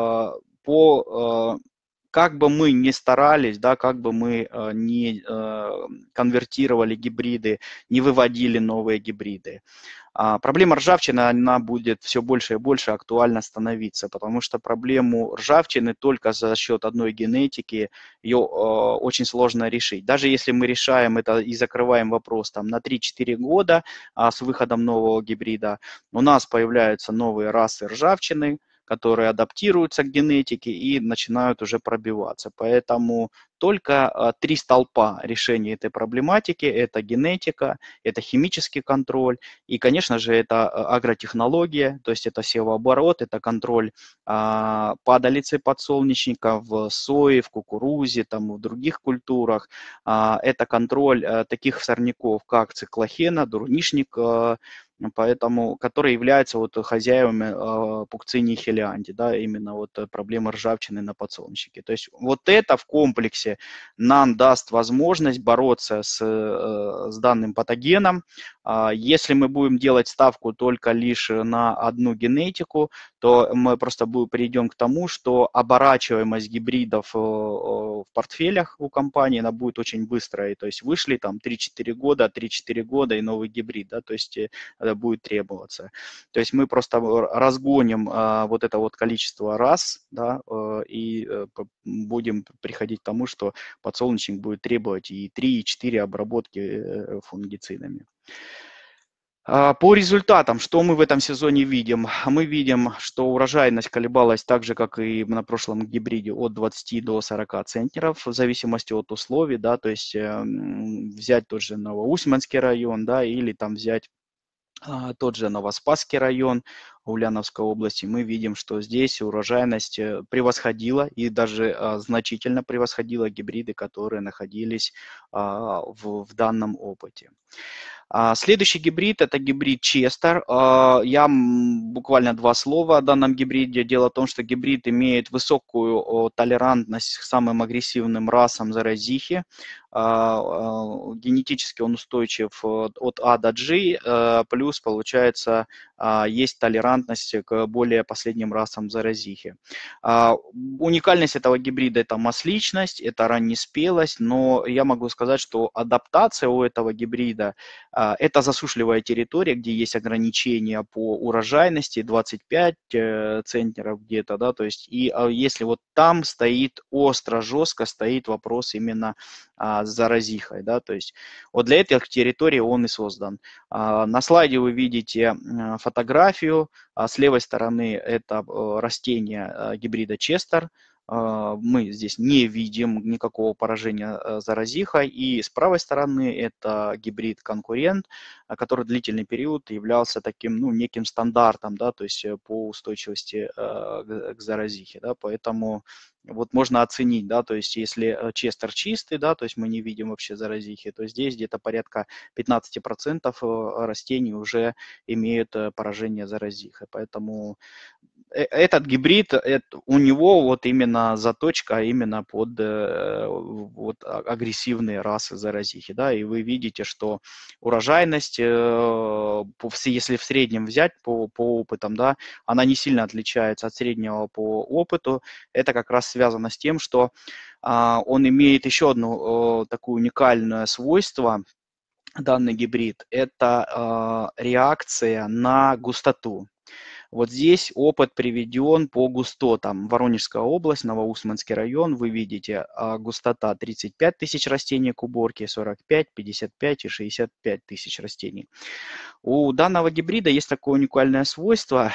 по, э, как бы мы ни старались, да, как бы мы э, не э, конвертировали гибриды, не выводили новые гибриды, А проблема ржавчины, она будет все больше и больше актуально становиться, потому что проблему ржавчины только за счет одной генетики ее э, очень сложно решить. Даже если мы решаем это и закрываем вопрос там, на три-четыре года а, с выходом нового гибрида, у нас появляются новые расы ржавчины, которые адаптируются к генетике и начинают уже пробиваться. Поэтому только три столпа решения этой проблематики – это генетика, это химический контроль и, конечно же, это агротехнология, то есть это севооборот, это контроль а, падалицы подсолнечника в сое, в кукурузе, там, в других культурах. А, это контроль а, таких сорняков, как циклохена, дурнишник, а, поэтому, которые являются вот хозяевами э, пукцинии хелианти, да, именно вот проблемы ржавчины на подсолнечнике. То есть вот это в комплексе нам даст возможность бороться с, э, с данным патогеном. А если мы будем делать ставку только лишь на одну генетику, то мы просто будем, перейдем к тому, что оборачиваемость гибридов э, в портфелях у компании, она будет очень быстрая. То есть вышли там три-четыре года, три-четыре года и новый гибрид, да, то есть будет требоваться. То есть мы просто разгоним а, вот это вот количество раз, да, а, и а, будем приходить к тому, что подсолнечник будет требовать и три, и четыре обработки фунгицидами. По результатам, что мы в этом сезоне видим? Мы видим, что урожайность колебалась так же, как и на прошлом гибриде, от двадцати до сорока центнеров, в зависимости от условий, да, то есть э, взять тот же Новоусманский район, да, или там взять тот же Новоспасский район Ульяновской области, мы видим, что здесь урожайность превосходила и даже а, значительно превосходила гибриды, которые находились а, в, в данном опыте. А, следующий гибрид – это гибрид Честер. А, я буквально два слова о данном гибриде. Дело в том, что гибрид имеет высокую о, толерантность к самым агрессивным расам заразихи. А, а, генетически он устойчив от А до G, а, плюс, получается, а, есть толерантность к более последним расам заразихи. А, уникальность этого гибрида – это масличность, это раннеспелость, но я могу сказать, что адаптация у этого гибрида – это засушливая территория, где есть ограничения по урожайности, двадцать пять центнеров где-то, да, то есть и если вот там стоит остро, жестко стоит вопрос именно а, с заразихой, да, то есть вот для этих территорий он и создан. А, на слайде вы видите фотографию, а с левой стороны это растение гибрида Честер, мы здесь не видим никакого поражения заразихой. И с правой стороны это гибрид-конкурент, который длительный период являлся таким, ну, неким стандартом, да, то есть по устойчивости к заразихе, да, поэтому вот можно оценить, да, то есть если Честер чистый, да, то есть мы не видим вообще заразихи, то здесь где-то порядка пятнадцать процентов растений уже имеют поражение заразихой, поэтому этот гибрид, это, у него вот именно заточка именно под э, вот, агрессивные расы заразихи, да, и вы видите, что урожайность, э, если в среднем взять по, по опытам, да, она не сильно отличается от среднего по опыту, это как раз связано с тем, что э, он имеет еще одно э, такое уникальное свойство, данный гибрид, это э, реакция на густоту. Вот здесь опыт приведен по густотам. Воронежская область, Новоусманский район, вы видите, густота тридцать пять тысяч растений к уборке, сорок пять, пятьдесят пять и шестьдесят пять тысяч растений. У данного гибрида есть такое уникальное свойство.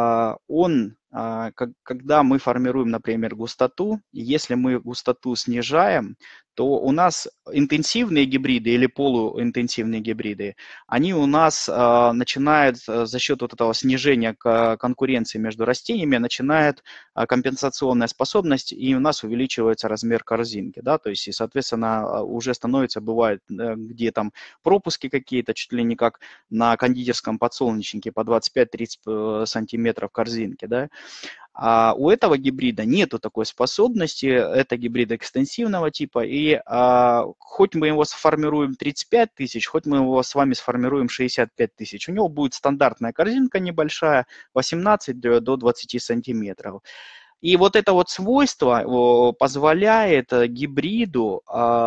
Он, когда мы формируем, например, густоту, если мы густоту снижаем, то у нас интенсивные гибриды или полуинтенсивные гибриды, они у нас э, начинают э, за счет вот этого снижения к, конкуренции между растениями, начинает э, компенсационная способность, и у нас увеличивается размер корзинки, да, то есть, и, соответственно, уже становится, бывает, э, где там пропуски какие-то, чуть ли не как на кондитерском подсолнечнике по двадцать пять-тридцать сантиметров корзинки, да. А у этого гибрида нету такой способности, это гибрид экстенсивного типа, и а, хоть мы его сформируем тридцать пять тысяч, хоть мы его с вами сформируем шестьдесят пять тысяч, у него будет стандартная корзинка небольшая, восемнадцать до двадцати сантиметров. И вот это вот свойство позволяет гибриду,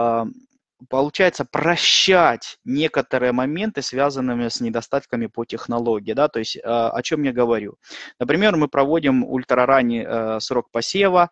получается, прощать некоторые моменты, связанные с недостатками по технологии, да, то есть о чем я говорю. Например, мы проводим ультраранний срок посева,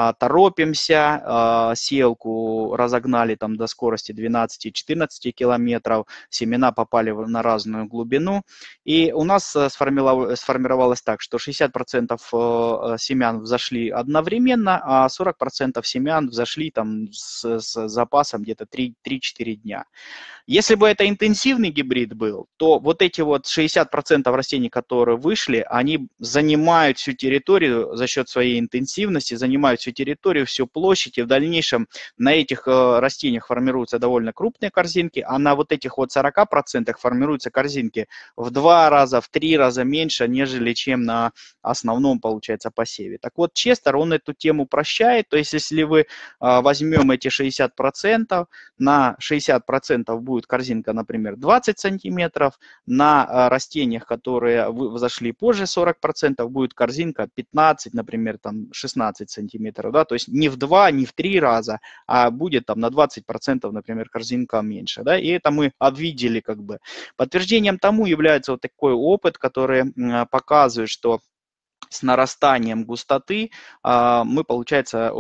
торопимся, сеялку разогнали там до скорости двенадцать-четырнадцать километров, семена попали на разную глубину, и у нас сформировалось так, что шестьдесят процентов семян взошли одновременно, а сорок процентов семян взошли там с, с запасом где-то три-четыре дня. Если бы это интенсивный гибрид был, то вот эти вот шестьдесят процентов растений, которые вышли, они занимают всю территорию за счет своей интенсивности, занимают всю территорию, всю площадь, и в дальнейшем на этих э, растениях формируются довольно крупные корзинки, а на вот этих вот сорока процентах формируются корзинки в два раза, в три раза меньше, нежели чем на основном, получается, посеве. Так вот, Честер, он эту тему прощает, то есть если вы э, возьмем эти шестьдесят процентов, на шестьдесят процентов будет корзинка, например, двадцать сантиметров, на растениях, которые взошли позже сорок процентов, будет корзинка пятнадцать, например, там шестнадцать сантиметров, да, то есть не в два, не в три раза, а будет там на двадцать процентов, например, корзинка меньше, да, и это мы обвидели как бы. Подтверждением тому является вот такой опыт, который показывает, что с нарастанием густоты мы, получается,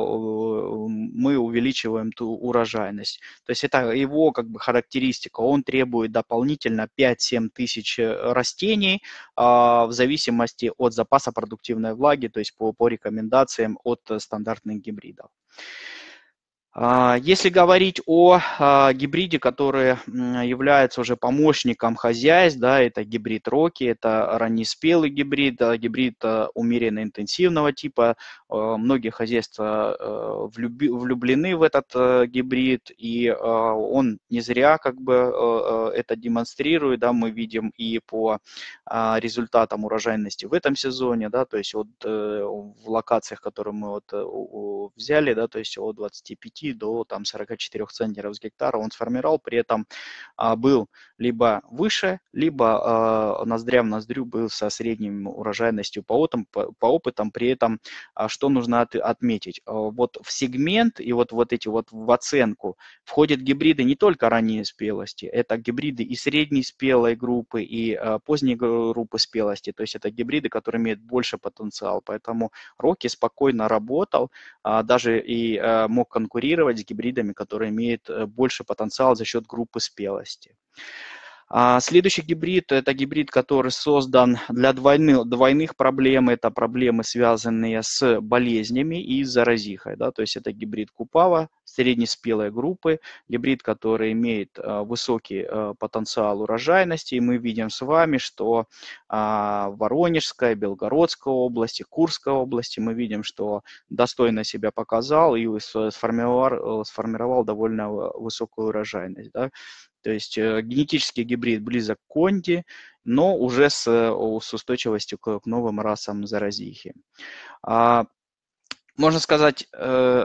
мы увеличиваем ту урожайность. То есть это его как бы характеристика. Он требует дополнительно пять-семь тысяч растений в зависимости от запаса продуктивной влаги, то есть по, по рекомендациям от стандартных гибридов. Если говорить о гибриде, который является уже помощником хозяйств, да, это гибрид Роки, это раннеспелый гибрид, гибрид умеренно интенсивного типа. Многие хозяйства влюблены в этот гибрид, и он не зря как бы это демонстрирует, да, мы видим и по результатам урожайности в этом сезоне, да, то есть вот в локациях, которые мы вот взяли, да, то есть от двадцати пяти до там сорока четырёх центнеров с гектара он сформировал, при этом а, был либо выше, либо а, ноздря в ноздрю был со средней урожайностью по, опытам, по, по опытам. При этом, а, что нужно от, отметить, а, вот в сегмент и вот, вот эти вот в оценку входят гибриды не только ранней спелости, это гибриды и средней спелой группы, и а, поздней группы спелости, то есть это гибриды, которые имеют больше потенциал, поэтому Роки спокойно работал, а, даже и а, мог конкурировать с гибридами, которые имеют больше потенциал за счет группы спелости. А следующий гибрид – это гибрид, который создан для двойных, двойных проблем. Это проблемы, связанные с болезнями и заразихой. Да? То есть это гибрид Купава среднеспелой группы, гибрид, который имеет а, высокий а, потенциал урожайности. И мы видим с вами, что а, в Воронежской, Белгородской области, Курской области мы видим, что достойно себя показал и сформировал, сформировал довольно высокую урожайность. Да? То есть э, генетический гибрид близок к Конди, но уже с, с устойчивостью к, к новым расам заразихи. А, можно сказать, э,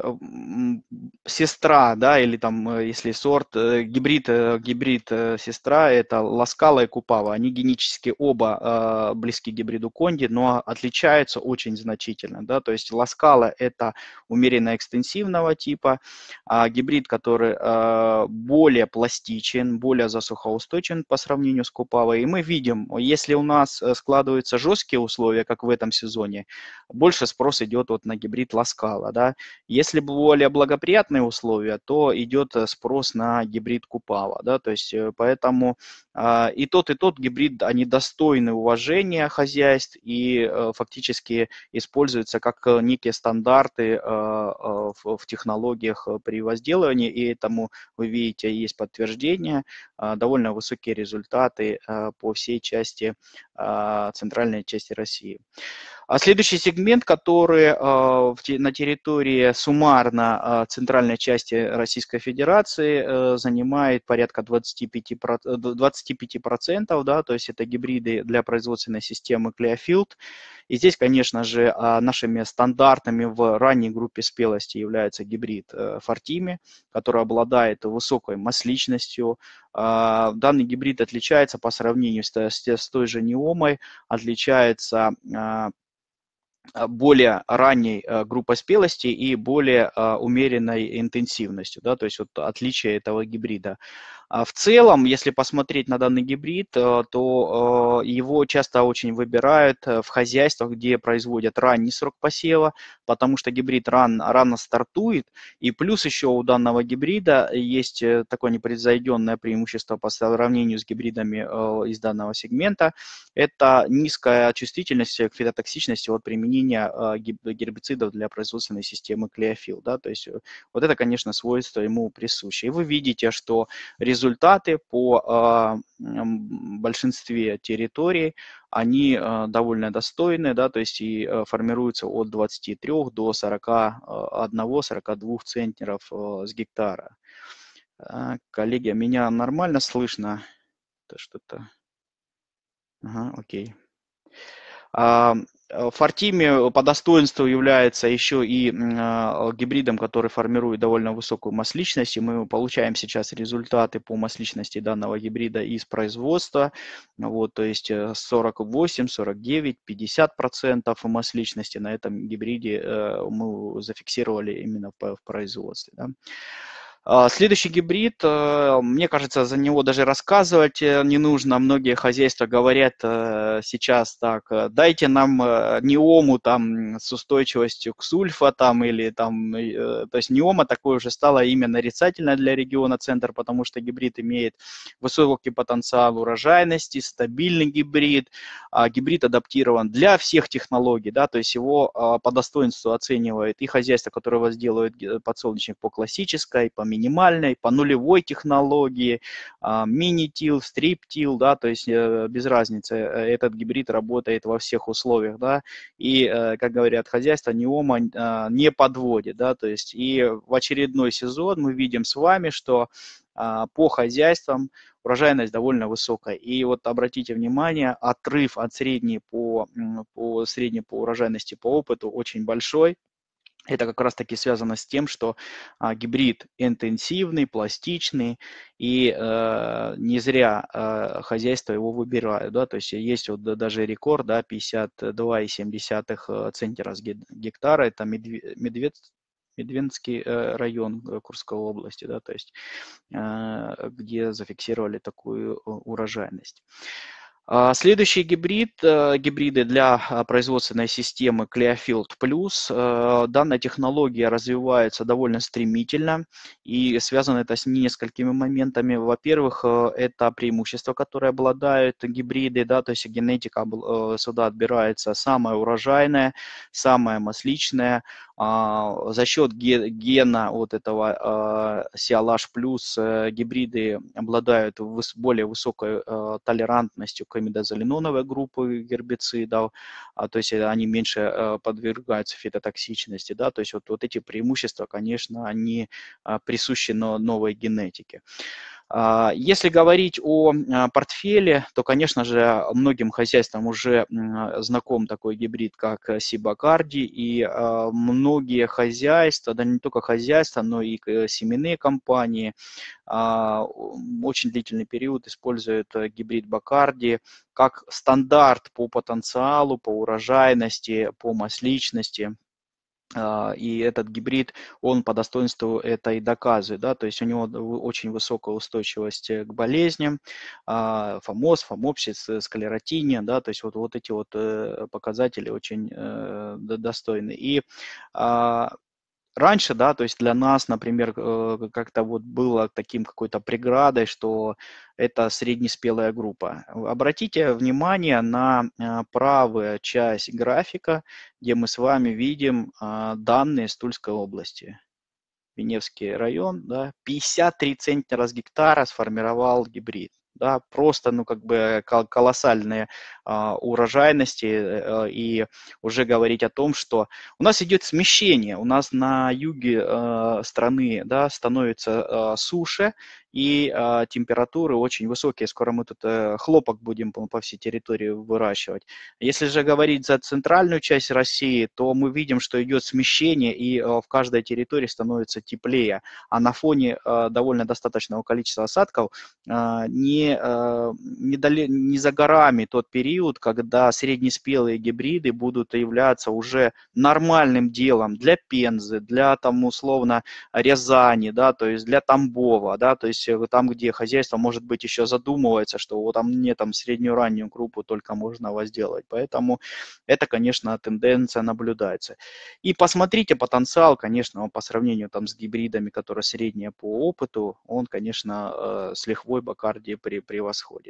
сестра, да, или там, э, если сорт, э, гибрид, э, гибрид э, сестра, это Ласкала и Купава. Они генетически оба э, близки к гибриду Конди, но отличаются очень значительно, да, то есть Ласкала это умеренно экстенсивного типа, а гибрид, который э, более пластичен, более засухоустойчив по сравнению с Купавой. И мы видим, если у нас складываются жесткие условия, как в этом сезоне, больше спрос идет вот на гибрид Ласкала, да. Если более благоприятные условия, то идет спрос на гибрид Купава, да, то есть поэтому э, и тот, и тот гибрид, они достойны уважения хозяйств и э, фактически используются как некие стандарты э, э, в, в технологиях при возделывании, и этому, вы видите, есть подтверждение, э, довольно высокие результаты э, по всей части, э, центральной части России. А следующий сегмент, который э, в, на территории суммарно э, центральной части Российской Федерации э, занимает порядка двадцать пять процентов, да, то есть это гибриды для производственной системы Clearfield. И здесь, конечно же, э, нашими стандартами в ранней группе спелости является гибрид э, Fortimi, который обладает высокой масличностью. Э, данный гибрид отличается по сравнению с, с, с той же Неомой, отличается э, более ранней э, группой спелости и более э, умеренной интенсивностью, да, то есть вот отличие этого гибрида. А в целом, если посмотреть на данный гибрид, э, то э, его часто очень выбирают э, в хозяйствах, где производят ранний срок посева, потому что гибрид ран, рано стартует, и плюс еще у данного гибрида есть э, такое непревзойденное преимущество по сравнению с гибридами э, из данного сегмента, это низкая чувствительность к фитотоксичности от применения гербицидов для производственной системы Clearfield, да, то есть вот это, конечно, свойство ему присуще. И вы видите, что результаты по э, большинстве территорий, они э, довольно достойны, да, то есть и э, формируются от двадцати трёх до сорока одного — сорока двух центнеров э, с гектара. Э, коллеги, меня нормально слышно? Это что-то... Ага, окей. Fortimi по достоинству является еще и гибридом, который формирует довольно высокую масличность, и мы получаем сейчас результаты по масличности данного гибрида из производства, вот, то есть сорок восемь, сорок девять, пятьдесят процентов масличности на этом гибриде мы зафиксировали именно в производстве, да. Следующий гибрид, мне кажется, за него даже рассказывать не нужно. Многие хозяйства говорят сейчас так: дайте нам неому там с устойчивостью к сульфатам или там, то есть неома такое уже стало имя нарицательное для региона центр, потому что гибрид имеет высокий потенциал урожайности, стабильный гибрид, гибрид адаптирован для всех технологий, да, то есть его по достоинству оценивает и хозяйство, которое возделывает подсолнечник по классической, по минимальной, по нулевой технологии, мини-тил, стрип-тил, да, то есть без разницы, этот гибрид работает во всех условиях, да, и, как говорят хозяйства, Неома не подводит, да, то есть и в очередной сезон мы видим с вами, что по хозяйствам урожайность довольно высокая. И вот обратите внимание, отрыв от средней по, по, средней по урожайности по опыту очень большой. Это как раз-таки связано с тем, что а, гибрид интенсивный, пластичный, и э, не зря э, хозяйства его выбирают, да, то есть есть вот даже рекорд, да, пятьдесят два и семь десятых центнера с гектара, это Медвед, Медведский э, район Курской области, да, то есть э, где зафиксировали такую урожайность. А, Следующий гибрид, э, гибриды для а, производственной системы Clearfield Plus. Э, Данная технология развивается довольно стремительно, и связано это с несколькими моментами. Во-первых, э, это преимущество, которое обладают гибриды, да, то есть генетика обл- э, сюда отбирается самая урожайная, самая масличная. А, За счет ге- гена вот этого а, Сиалаш Плюс э, гибриды обладают выс- более высокой э, толерантностью к имидазолиноновой группы гербицидов, а, то есть э, они меньше э, подвергаются фитотоксичности, да, то есть вот, вот эти преимущества, конечно, они а, присущи но- новой генетике. А, Если говорить о а, портфеле, то, конечно же, многим хозяйствам уже м, знаком такой гибрид, как э, Сибакарди, и а, многие хозяйства, да не только хозяйства, но и э, семенные компании а, очень длительный период используют э, гибрид Бакарди как стандарт по потенциалу, по урожайности, по масличности. А, И этот гибрид, он по достоинству это и доказывает, да, то есть у него очень высокая устойчивость э, к болезням, а, фомоз, фомопсис, э, склеротиния, да, то есть вот, вот эти вот э, показатели очень э, д- достойны. И а, раньше, да, то есть для нас, например, э, как-то вот было таким какой-то преградой, что это среднеспелая группа. Обратите внимание на а, правую часть графика, где мы с вами видим а, данные с Тульской области. Веневский район, да, пятьдесят три центнера с гектара сформировал гибрид. Да, просто, ну, как бы колоссальные а, урожайности, э, и уже говорить о том, что у нас идет смещение, у нас на юге э, страны, да, становится э, суше, и э, температуры очень высокие. Скоро мы тут э, хлопок будем по, по всей территории выращивать. Если же говорить за центральную часть России, то мы видим, что идет смещение, и э, в каждой территории становится теплее. А на фоне э, довольно достаточного количества осадков э, не, э, не, дали, не за горами тот период, когда среднеспелые гибриды будут являться уже нормальным делом для Пензы, для там условно Рязани, да, то есть для Тамбова, да, то есть там, где хозяйство, может быть, еще задумывается, что вот там мне там среднюю раннюю группу только можно возделать. Поэтому это, конечно, тенденция наблюдается. И посмотрите потенциал, конечно, он по сравнению там с гибридами, которые средние по опыту, он, конечно, э, с лихвой Бакарди превосходит.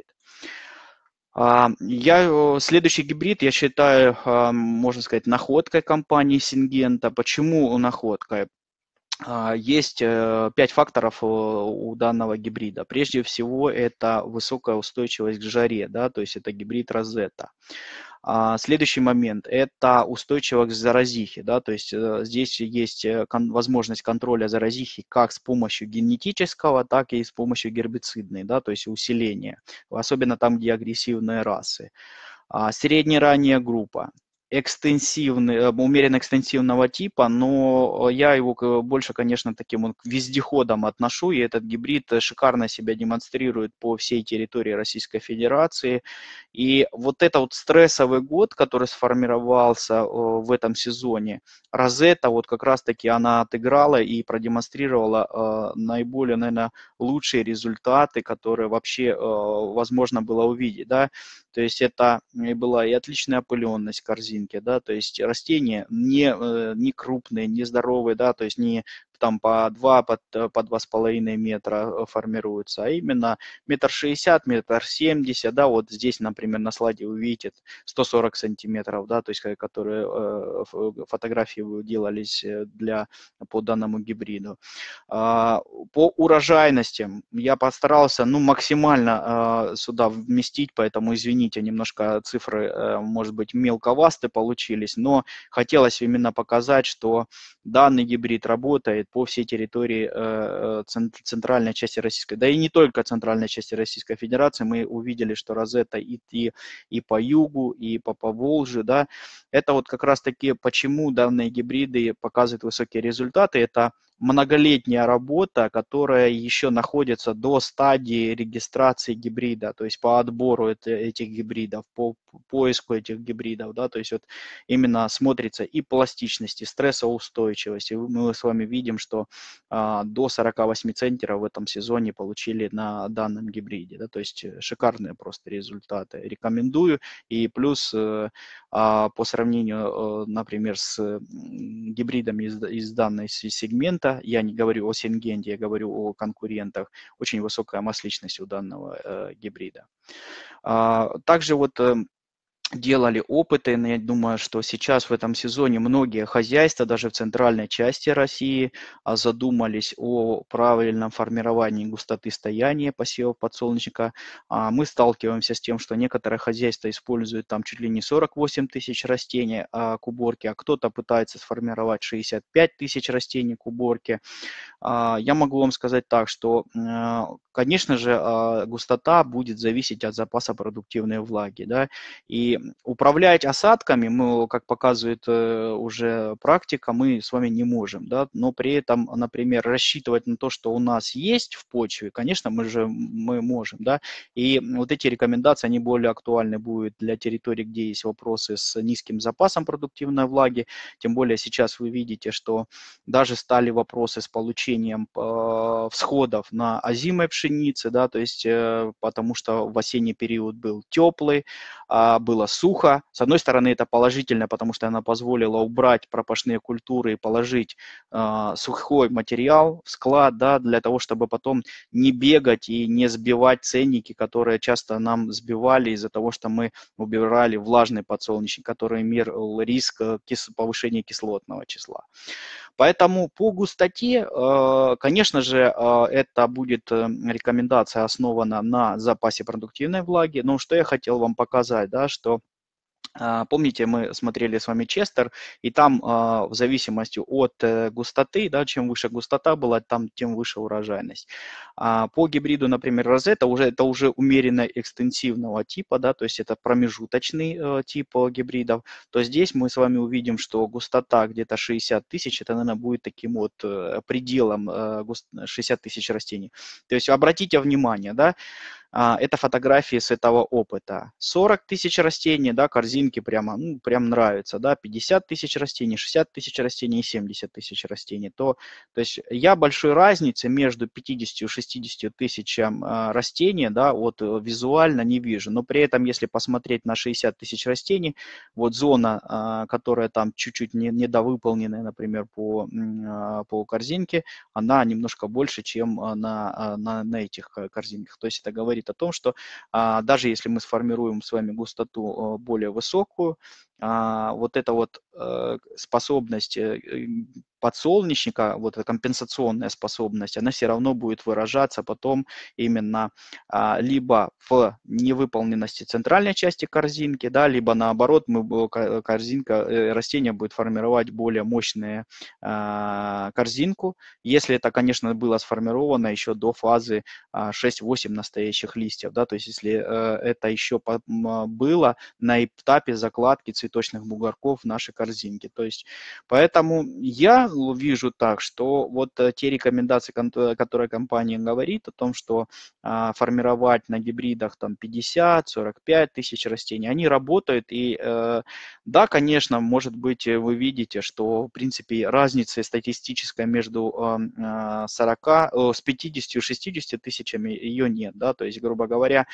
Я, следующий гибрид, я считаю, можно сказать, находкой компании Syngenta. Почему находкой? Есть пять факторов у данного гибрида. Прежде всего, это высокая устойчивость к жаре, да, то есть это гибрид Розетта. Следующий момент – это устойчивость к заразихе, да, то есть здесь есть возможность контроля заразихи как с помощью генетического, так и с помощью гербицидной, да, то есть усиления, особенно там, где агрессивные расы. Средне-ранняя группа. Экстенсивный, умеренно экстенсивного типа, но я его больше, конечно, таким вот вездеходом отношу, и этот гибрид шикарно себя демонстрирует по всей территории Российской Федерации. И вот это вот стрессовый год, который сформировался в этом сезоне, Розетта вот как раз-таки она отыграла и продемонстрировала наиболее, наверное, лучшие результаты, которые вообще возможно было увидеть, да. То есть это была и отличная опыленность корзинки, да, то есть растения не, не крупные, не здоровые, да, то есть не там по два, по, по два с половиной метра формируются, а именно метр шестьдесят, метр семьдесят, да, вот здесь, например, на слайде вы видите сто сорок сантиметров, да, то есть которые фотографии делались для, по данному гибриду. По урожайности я постарался, ну, максимально сюда вместить, поэтому, извините, немножко цифры, может быть, мелковасты получились, но хотелось именно показать, что данный гибрид работает по всей территории центральной части Российской, да и не только центральной части Российской Федерации. Мы увидели, что Розетта и, и, и по югу, и по Поволжью, да, это вот как раз таки, почему данные гибриды показывают высокие результаты, это многолетняя работа, которая еще находится до стадии регистрации гибрида, то есть по отбору это, этих гибридов, по поиску этих гибридов, да, то есть вот именно смотрится и пластичность, и стрессоустойчивость. И мы с вами видим, что а, до сорока восьми центнеров в этом сезоне получили на данном гибриде, да, то есть шикарные просто результаты. Рекомендую. И плюс э, а, по сравнению, э, например, с гибридами из, из данного сегмента, я не говорю о Сингенте, я говорю о конкурентах, очень высокая масличность у данного э, гибрида. А, также вот э, делали опыты, но я думаю, что сейчас в этом сезоне многие хозяйства, даже в центральной части России, задумались о правильном формировании густоты стояния посевов подсолнечника. Мы сталкиваемся с тем, что некоторые хозяйства используют там чуть ли не сорок восемь тысяч растений к уборке, а кто-то пытается сформировать шестьдесят пять тысяч растений к уборке. Я могу вам сказать так, что, конечно же, густота будет зависеть от запаса продуктивной влаги, да, и управлять осадками, мы, как показывает уже практика, мы с вами не можем, да, но при этом, например, рассчитывать на то, что у нас есть в почве, конечно, мы же мы можем, да, и вот эти рекомендации, они более актуальны будут для территорий, где есть вопросы с низким запасом продуктивной влаги, тем более сейчас вы видите, что даже стали вопросы с получением э, всходов на озимой пшенице, да, то есть э, потому что в осенний период был теплый, э, было сухо. С одной стороны, это положительно, потому что она позволила убрать пропашные культуры и положить э, сухой материал в склад, да, для того, чтобы потом не бегать и не сбивать ценники, которые часто нам сбивали из-за того, что мы убирали влажный подсолнечник, который имел риск кис- повышения кислотного числа. Поэтому по густоте, конечно же, это будет рекомендация основана на запасе продуктивной влаги. Но что я хотел вам показать, да, что помните, мы смотрели с вами Честер, и там в зависимости от густоты, да, чем выше густота была, там тем выше урожайность. По гибриду, например, Розетта, уже, это уже умеренно экстенсивного типа, да, то есть это промежуточный тип гибридов, то здесь мы с вами увидим, что густота где-то шестьдесят тысяч, это, наверное, будет таким вот пределом шестьдесят тысяч растений. То есть обратите внимание, да, это фотографии с этого опыта. сорок тысяч растений, да, корзинки прямо, ну, прям нравятся, да, пятьдесят тысяч растений, шестьдесят тысяч растений и семьдесят тысяч растений. То, то есть я большой разницы между пятьюдесятью и шестьюдесятью тысячам э, растений, да, вот визуально не вижу. Но при этом, если посмотреть на шестьдесят тысяч растений, вот зона, э, которая там чуть-чуть не, недовыполненная, например, по, э, по корзинке, она немножко больше, чем на, на, на этих корзинках. То есть это говорит о том, что а, даже если мы сформируем с вами густоту а, более высокую, а, вот эта вот а, способность а, подсолнечника, вот эта компенсационная способность, она все равно будет выражаться потом именно а, либо в невыполненности центральной части корзинки, да, либо наоборот, мы, корзинка, растение будет формировать более мощную а, корзинку, если это, конечно, было сформировано еще до фазы а, шесть-восемь настоящих листьев, да, то есть если э, это еще по, было на этапе закладки цветочных бугорков в нашей корзинке. То есть поэтому я вижу так, что вот те рекомендации, которые компания говорит о том, что а, формировать на гибридах там пятьдесят-сорок пять тысяч растений, они работают. И э, да, конечно, может быть, вы видите, что в принципе разница статистическая между э, сорока, э, с пятьюдесятью и шестьюдесятью тысячами ее нет, да, то есть, грубо говоря,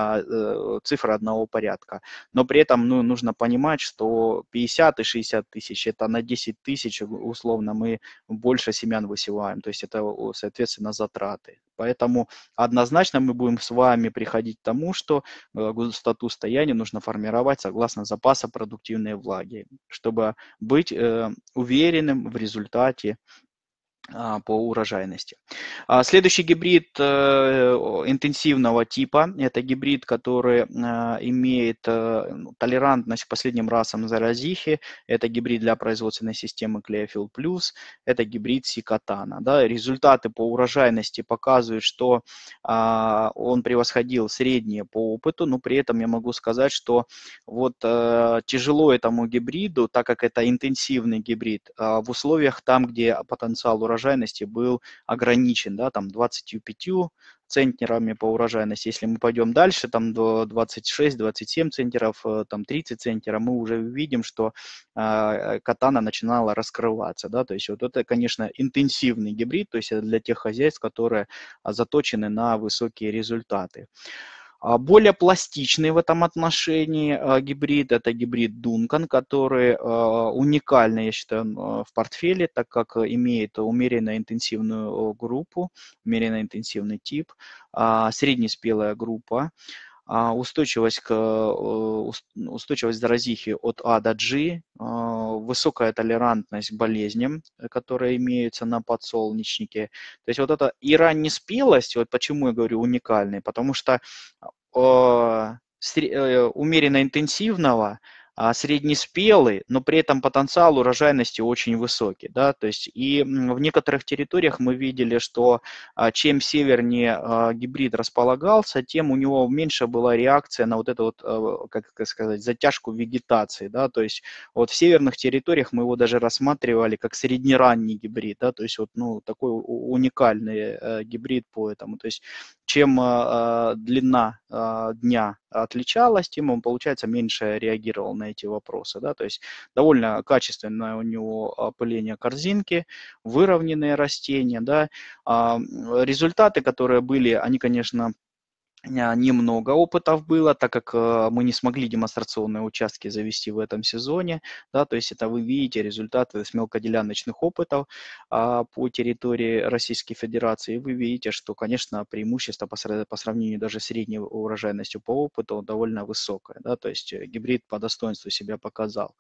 э, цифра одного порядка. Но при этом, ну, нужно понимать, что пятьдесят и шестьдесят тысяч, это на десять тысяч условно мы больше семян высеваем, то есть это, соответственно, затраты. Поэтому однозначно мы будем с вами приходить к тому, что густоту стояния нужно формировать согласно запаса продуктивной влаги, чтобы быть э, уверенным в результате по урожайности. Следующий гибрид интенсивного типа, это гибрид, который имеет толерантность к последним расам заразихи, это гибрид для производственной системы Clearfield Plus, это гибрид Сикотана. Да. Результаты по урожайности показывают, что он превосходил средние по опыту, но при этом я могу сказать, что вот тяжело этому гибриду, так как это интенсивный гибрид, в условиях там, где потенциал урожайности урожайности был ограничен, да, там двадцатью пятью центнерами по урожайности. Если мы пойдем дальше, там до двадцать шесть двадцать семь центнеров, там тридцать центнеров, мы уже видим, что э, катана начинала раскрываться, да, то есть вот это, конечно, интенсивный гибрид, то есть это для тех хозяйств, которые заточены на высокие результаты. Более пластичный в этом отношении э, гибрид – это гибрид Duncan, который э, уникальный, я считаю, в портфеле, так как имеет умеренно интенсивную группу, умеренно интенсивный тип, э, среднеспелая группа, э, устойчивость, к, э, устойчивость заразихи от А до G, э, высокая толерантность к болезням, которые имеются на подсолнечнике. То есть вот эта и раннеспелость, вот почему я говорю уникальный, потому что э, умеренно интенсивного, а среднеспелый, но при этом потенциал урожайности очень высокий, да, то есть и в некоторых территориях мы видели, что чем севернее гибрид располагался, тем у него меньше была реакция на вот эту вот, как сказать, затяжку вегетации, да, то есть вот в северных территориях мы его даже рассматривали как среднеранний гибрид, да, то есть вот, ну, такой уникальный гибрид по этому, то есть чем длина дня отличалась, тем он, получается, меньше реагировал на эти вопросы, да, то есть довольно качественное у него опыление корзинки, выровненные растения, да, результаты, которые были, они, конечно, немного опытов было, так как мы не смогли демонстрационные участки завести в этом сезоне, да, то есть это вы видите результаты с мелкоделяночных опытов а, по территории Российской Федерации, и вы видите, что, конечно, преимущество по, по сравнению даже с средней урожайностью по опыту довольно высокое, да, то есть гибрид по достоинству себя показал.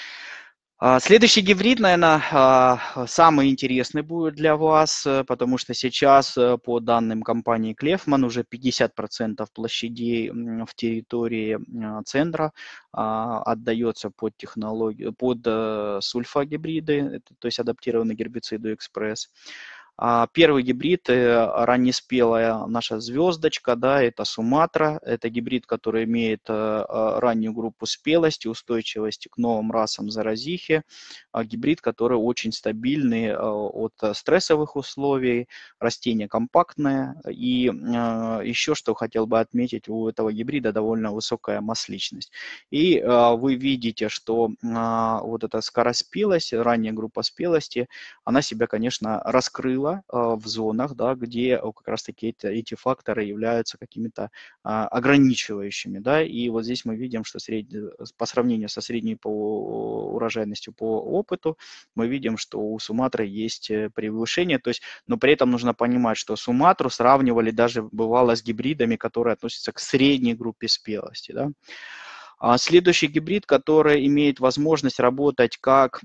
Следующий гибрид, наверное, самый интересный будет для вас, потому что сейчас, по данным компании Клефман, уже пятьдесят процентов площадей в территории центра отдается под технологию, под сульфагибриды, то есть адаптированный гербициду экспресс. Первый гибрид, раннеспелая наша звездочка, да, это Суматра. Это гибрид, который имеет раннюю группу спелости, устойчивости к новым расам заразихи. Гибрид, который очень стабильный от стрессовых условий, растение компактное. И еще что хотел бы отметить, у этого гибрида довольно высокая масличность. И вы видите, что вот эта скороспелость, ранняя группа спелости, она себя, конечно, раскрыла в зонах, да, где как раз-таки эти, эти факторы являются какими-то а, ограничивающими. Да, и вот здесь мы видим, что сред... по сравнению со средней по урожайностью по опыту, мы видим, что у Суматры есть превышение, то есть, но при этом нужно понимать, что Суматру сравнивали даже бывало с гибридами, которые относятся к средней группе спелости. Да. А следующий гибрид, который имеет возможность работать как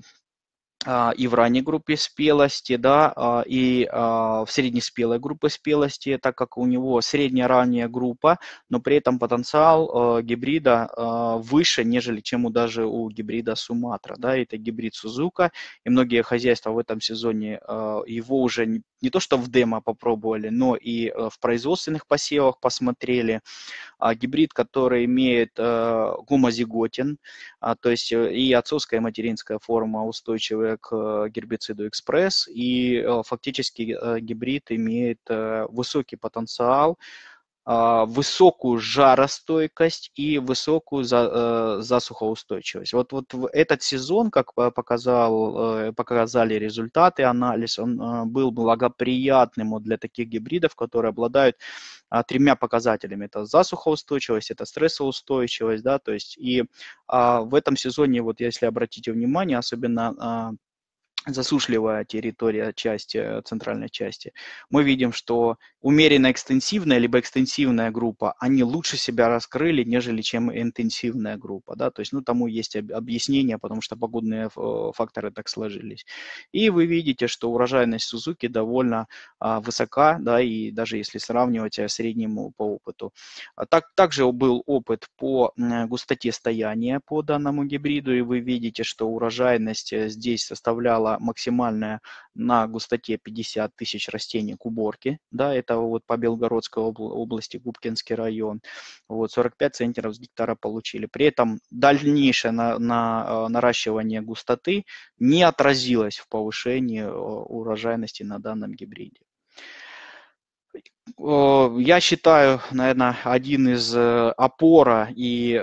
и в ранней группе спелости, да, и в среднеспелой группе спелости, так как у него средняя ранняя группа, но при этом потенциал гибрида выше, нежели чем у даже у гибрида Суматра, да, это гибрид Сузука, и многие хозяйства в этом сезоне его уже не, не то что в демо попробовали, но и в производственных посевах посмотрели. Гибрид, который имеет гомозиготен, то есть и отцовская, и материнская форма устойчивая к гербициду экспресс, и фактически гибрид имеет высокий потенциал, высокую жаростойкость и высокую засухоустойчивость. Вот, вот этот сезон, как показал, показали результаты, анализ, он был благоприятным для таких гибридов, которые обладают тремя показателями. Это засухоустойчивость, это стрессоустойчивость, да, то есть и а, в этом сезоне, вот если обратите внимание, особенно а, засушливая территория части, центральной части, мы видим, что умеренно экстенсивная либо экстенсивная группа, они лучше себя раскрыли, нежели чем интенсивная группа, да, то есть, ну, тому есть объяснение, потому что погодные факторы так сложились. И вы видите, что урожайность Сузуки довольно а, высока, да, и даже если сравнивать с среднему по опыту. Так, также был опыт по густоте стояния по данному гибриду, и вы видите, что урожайность здесь составляла максимальная на густоте пятьдесят тысяч растений к уборке, да, это это вот по Белгородской области, Губкинский район. Вот, сорок пять центнеров с гектара получили. При этом дальнейшее на, на, наращивание густоты не отразилось в повышении урожайности на данном гибриде. Я считаю, наверное, один из опора и,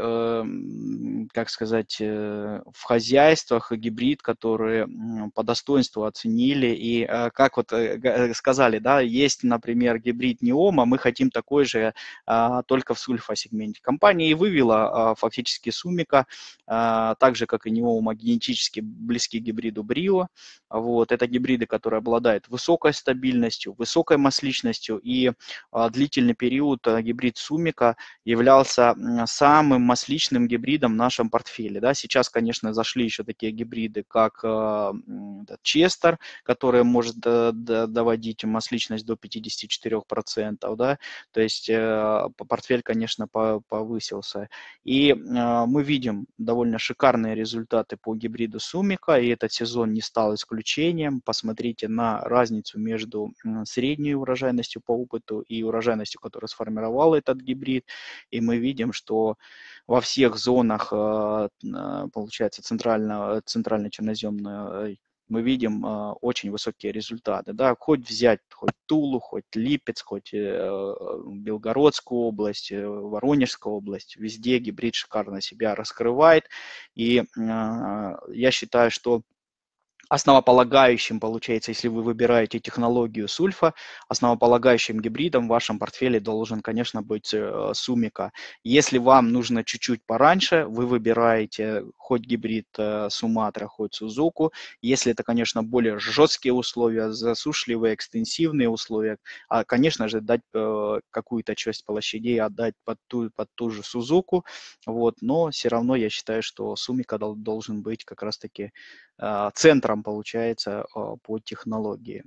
как сказать, в хозяйствах гибрид, которые по достоинству оценили. И как вот сказали, да, есть, например, гибрид Неома, мы хотим такой же, только в сульфа-сегменте. Компания и вывела фактически Сумика, так же, как и Неома, генетически близки к гибриду Брио. Вот, это гибриды, которые обладают высокой стабильностью, высокой масличностью, и длительный период гибрид Сумика являлся самым масличным гибридом в нашем портфеле. Да. Сейчас, конечно, зашли еще такие гибриды, как Честер, который может доводить масличность до пятидесяти четырёх процентов. Да. То есть портфель, конечно, повысился. И мы видим довольно шикарные результаты по гибриду Сумика, и этот сезон не стал исключением. Посмотрите на разницу между средней урожайностью по опыту и урожайностью, которую сформировал этот гибрид. И мы видим, что во всех зонах, получается, центрально, центрально-черноземной, мы видим очень высокие результаты. Да? Хоть взять хоть Тулу, хоть Липецк, хоть Белгородскую область, Воронежскую область, везде гибрид шикарно себя раскрывает. И я считаю, что основополагающим, получается, если вы выбираете технологию сульфа, основополагающим гибридом в вашем портфеле должен, конечно, быть э, Сумика. Если вам нужно чуть-чуть пораньше, вы выбираете хоть гибрид э, Суматра, хоть Сузуку. Если это, конечно, более жесткие условия, засушливые, экстенсивные условия, а, конечно же, дать э, какую-то часть площадей отдать под ту, под ту же Сузуку. Вот. Но все равно я считаю, что Сумика дол, должен быть как раз-таки э, центром, получается, по технологии.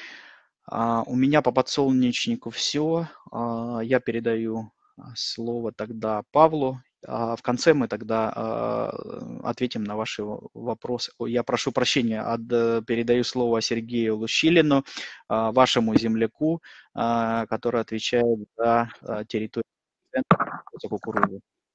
У меня по подсолнечнику все. Я передаю слово тогда Павлу. В конце мы тогда ответим на ваши вопросы. Я прошу прощения, передаю слово Сергею Лущилину, вашему земляку, который отвечает за территорию центра кукурузы.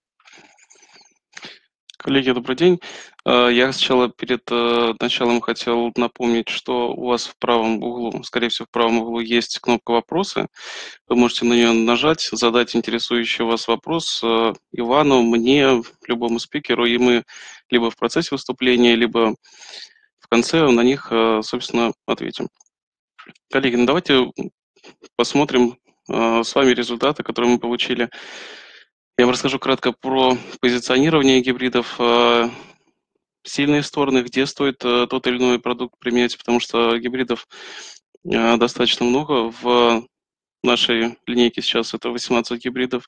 Коллеги, добрый день. Я сначала перед началом хотел напомнить, что у вас в правом углу, скорее всего, в правом углу есть кнопка «Вопросы». Вы можете на нее нажать, задать интересующий вас вопрос Ивану, мне, любому спикеру, и мы либо в процессе выступления, либо в конце на них, собственно, ответим. Коллеги, ну давайте посмотрим с вами результаты, которые мы получили. Я вам расскажу кратко про позиционирование гибридов, сильные стороны, где стоит тот или иной продукт применять, потому что гибридов достаточно много. В нашей линейке сейчас это восемнадцать гибридов.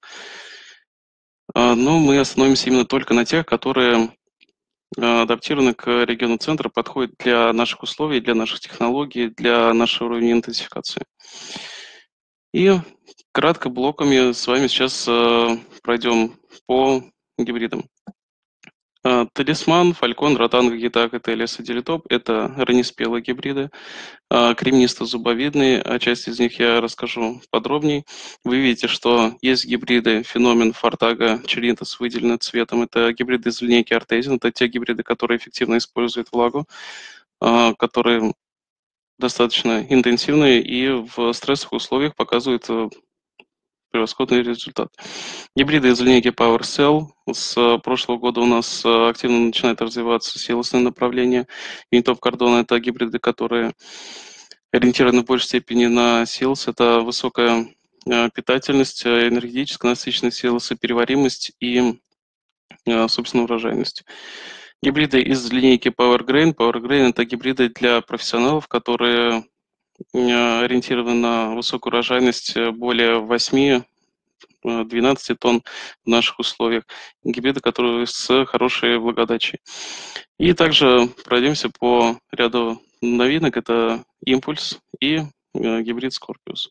Но мы остановимся именно только на тех, которые адаптированы к региону центра, подходят для наших условий, для наших технологий, для нашего уровня интенсификации. И кратко блоками с вами сейчас пройдем по гибридам. Талисман, Фалькон, Ротанга, Гитака, Телес и Делитоп – это раннеспелые гибриды, кремнисто-зубовидные, о части из них я расскажу подробнее. Вы видите, что есть гибриды Феномен, Фортага, Черинтас выделены цветом. Это гибриды из линейки Артезин, это те гибриды, которые эффективно используют влагу, которые достаточно интенсивные и в стрессовых условиях показывают превосходный результат. Гибриды из линейки PowerCell. С прошлого года у нас активно начинает развиваться силосное направление. Винтов Кордона – это гибриды, которые ориентированы в большей степени на силос. Это высокая питательность, энергетическая насыщенность силоса, переваримость и, собственно, урожайность. Гибриды из линейки PowerGrain. PowerGrain – это гибриды для профессионалов, которые ориентированы на высокую урожайность более восьми-двенадцати тонн в наших условиях. Гибриды, которые с хорошей влагодачей. И также пройдемся по ряду новинок. Это Импульс и гибрид Scorpius.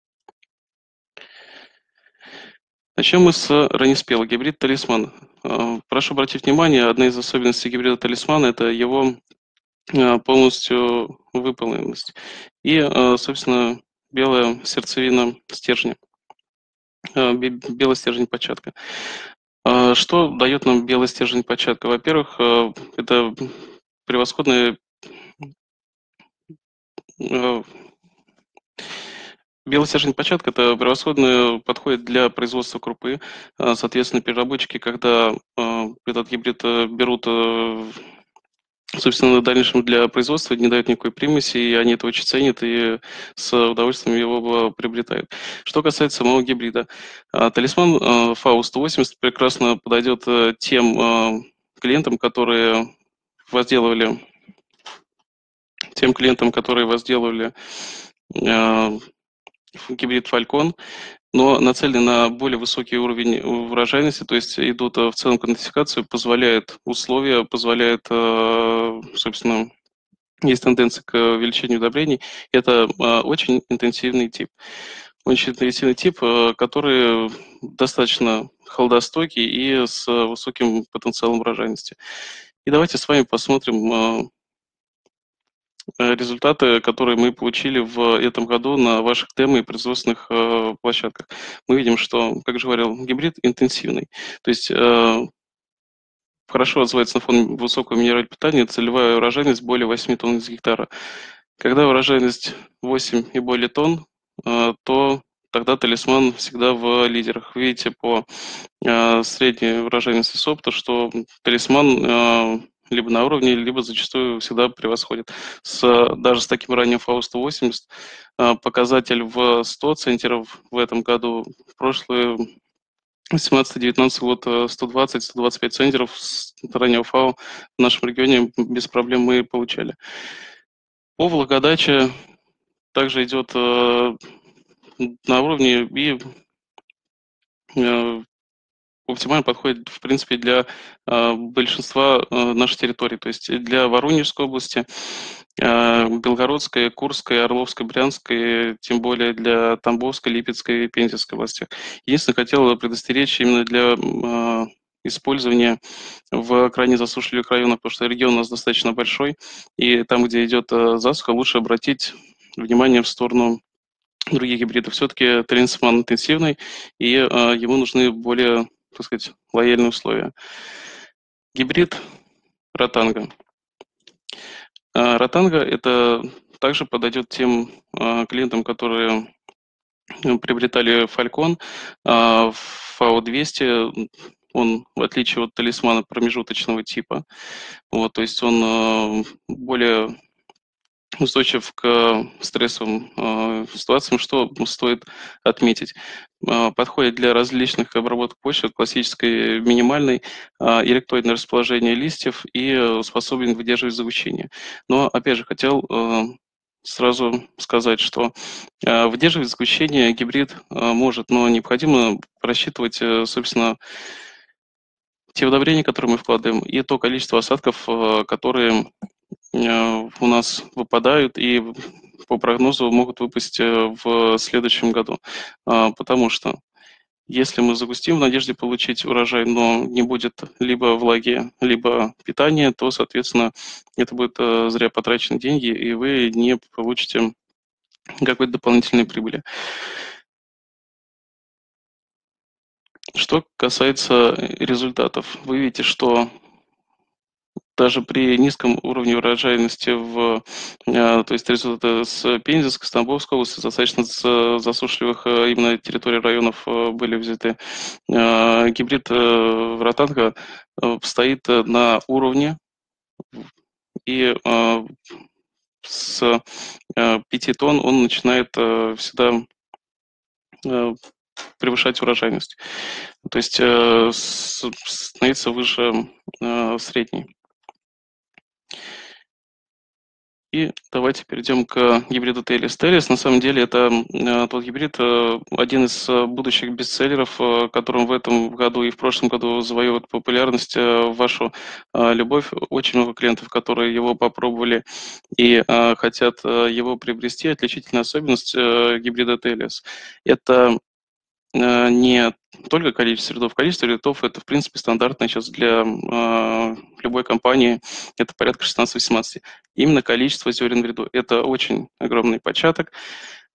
Начнем мы с раннеспелого. Гибрид Талисман. Прошу обратить внимание, одна из особенностей гибрида Талисмана – это его полностью выполненность. И, собственно, белая сердцевина стержня, белый стержень початка. Что дает нам белый стержень початка? Во-первых, это превосходный белый стержень початка – это превосходный подходит для производства крупы. Соответственно, переработчики, когда этот гибрид берут, собственно, в дальнейшем для производства, не дают никакой примеси, и они это очень ценят и с удовольствием его приобретают. Что касается самого гибрида, талисман фау сто восемьдесят прекрасно подойдет тем клиентам, которые возделывали, тем клиентам, которые возделывали гибрид Falcon, но нацелены на более высокий уровень урожайности, то есть идут в целом квантификацию, позволяет условия, позволяет, собственно, есть тенденция к увеличению удобрений. Это очень интенсивный тип. Очень интенсивный тип, который достаточно холодостойкий и с высоким потенциалом урожайности. И давайте с вами посмотрим результаты, которые мы получили в этом году на ваших демо и производственных э, площадках. Мы видим, что, как же говорил, гибрид интенсивный. То есть э, хорошо отзывается на фоне высокого минерального питания, целевая урожайность более восьми тонн из гектара. Когда урожайность восемь и более тонн, э, то тогда талисман всегда в лидерах. Видите по э, средней урожайности сопта, что талисман э, либо на уровне, либо зачастую всегда превосходит. С, даже с таким ранним фау сто восемьдесят показатель в сто центнеров в этом году, в прошлые восемнадцатый девятнадцатый год сто двадцать — сто двадцать пять центнеров с раннего фау в нашем регионе без проблем мы получали. По влагодаче также идет э, на уровне и э, оптимально подходит, в принципе, для э, большинства э, нашей территории, то есть для Воронежской области, э, Белгородской, Курской, Орловской, Брянской, тем более для Тамбовской, Липецкой и Пензенской областях. Единственное, хотел предостеречь именно для э, использования в крайне засушливых районах, потому что регион у нас достаточно большой, и там, где идет э, засуха, лучше обратить внимание в сторону других гибридов. Все-таки талисман интенсивный, и э, ему нужны более, так сказать, лояльные условия. Гибрид Ротанга. Э, Ротанга это также подойдет тем э, клиентам, которые приобретали Falcon. Э, фау двести, он, в отличие от талисмана, промежуточного типа. Вот, то есть он э, более устойчив к стрессовым э, ситуациям, что стоит отметить. Э, подходит для различных обработок почвы, классической минимальной, э, эректоидное расположение листьев и э, способен выдерживать загущение. Но, опять же, хотел э, сразу сказать, что э, выдерживать загущение гибрид э, может, но необходимо рассчитывать, э, собственно, те удобрения, которые мы вкладываем, и то количество осадков, э, которые у нас выпадают и по прогнозу могут выпасть в следующем году. Потому что если мы загустим в надежде получить урожай, но не будет либо влаги, либо питания, то, соответственно, это будет зря потрачены деньги, и вы не получите какой-то дополнительной прибыли. Что касается результатов, вы видите, что даже при низком уровне урожайности, в, то есть результаты с Пензенской, с Тамбовской области, достаточно с засушливых именно территорий районов были взяты. Гибрид Ротанга стоит на уровне, и с пяти тонн он начинает всегда превышать урожайность. То есть становится выше средней. И давайте перейдем к гибриду Телис. Телис, на самом деле, это э, тот гибрид, э, один из э, будущих бестселлеров, э, которым в этом году и в прошлом году завоевывает популярность, э, вашу э, любовь. Очень много клиентов, которые его попробовали и э, хотят э, его приобрести. Отличительная особенность э, гибрида Телис – это э, не только количество рядов. Количество рядов – это, в принципе, стандартное сейчас для э, любой компании. Это порядка шестнадцать-восемнадцать. Именно количество зерен в ряду – это очень огромный початок.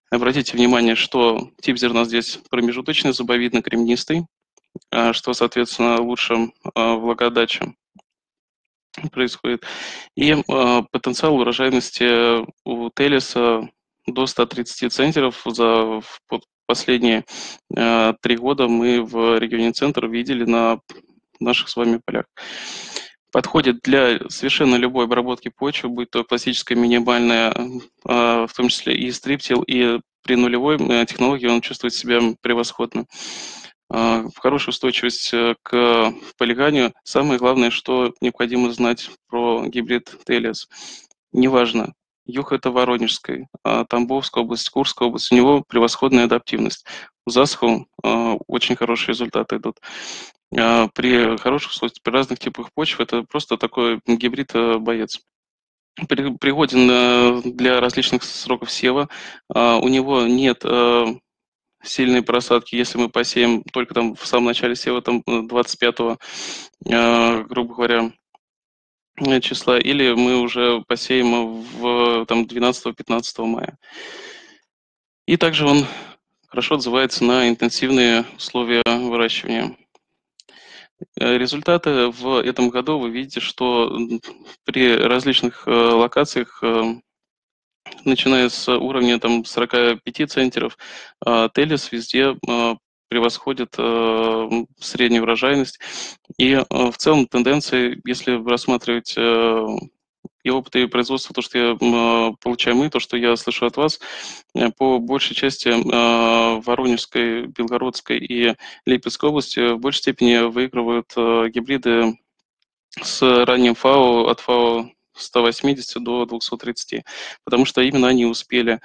Обратите внимание, что тип зерна здесь промежуточный, зубовидно-кремнистый, что, соответственно, лучше влагоотдача происходит. И потенциал урожайности у Телиса до ста тридцати центнеров за последние три года мы в регионе Центр видели на наших с вами полях. Подходит для совершенно любой обработки почвы, будь то классическая минимальная, в том числе и стриптил, и при нулевой технологии он чувствует себя превосходно. Хорошая устойчивость к полиганию. Самое главное, что необходимо знать про гибрид Телис. Неважно, юг это Воронежская, Тамбовская область, Курская область, у него превосходная адаптивность. В засуху очень хорошие результаты идут. При хороших условиях, при разных типах почв, это просто такой гибрид-боец. Пригоден для различных сроков сева. У него нет сильной просадки, если мы посеем только там в самом начале сева, там двадцать пятого, грубо говоря, числа, или мы уже посеем в там двенадцатого-пятнадцатого мая. И также он хорошо отзывается на интенсивные условия выращивания. Результаты в этом году вы видите, что при различных локациях, начиная с уровня там сорока пяти центнеров, Телис везде превосходит среднюю урожайность. И в целом тенденции, если рассматривать и опыт, и производство, то, что я получаю мы, то, что я слышу от вас, по большей части Воронежской, Белгородской и Липецкой области в большей степени выигрывают гибриды с ранним ФАО, от ФАО ста восьмидесяти до двухсот тридцати, потому что именно они успели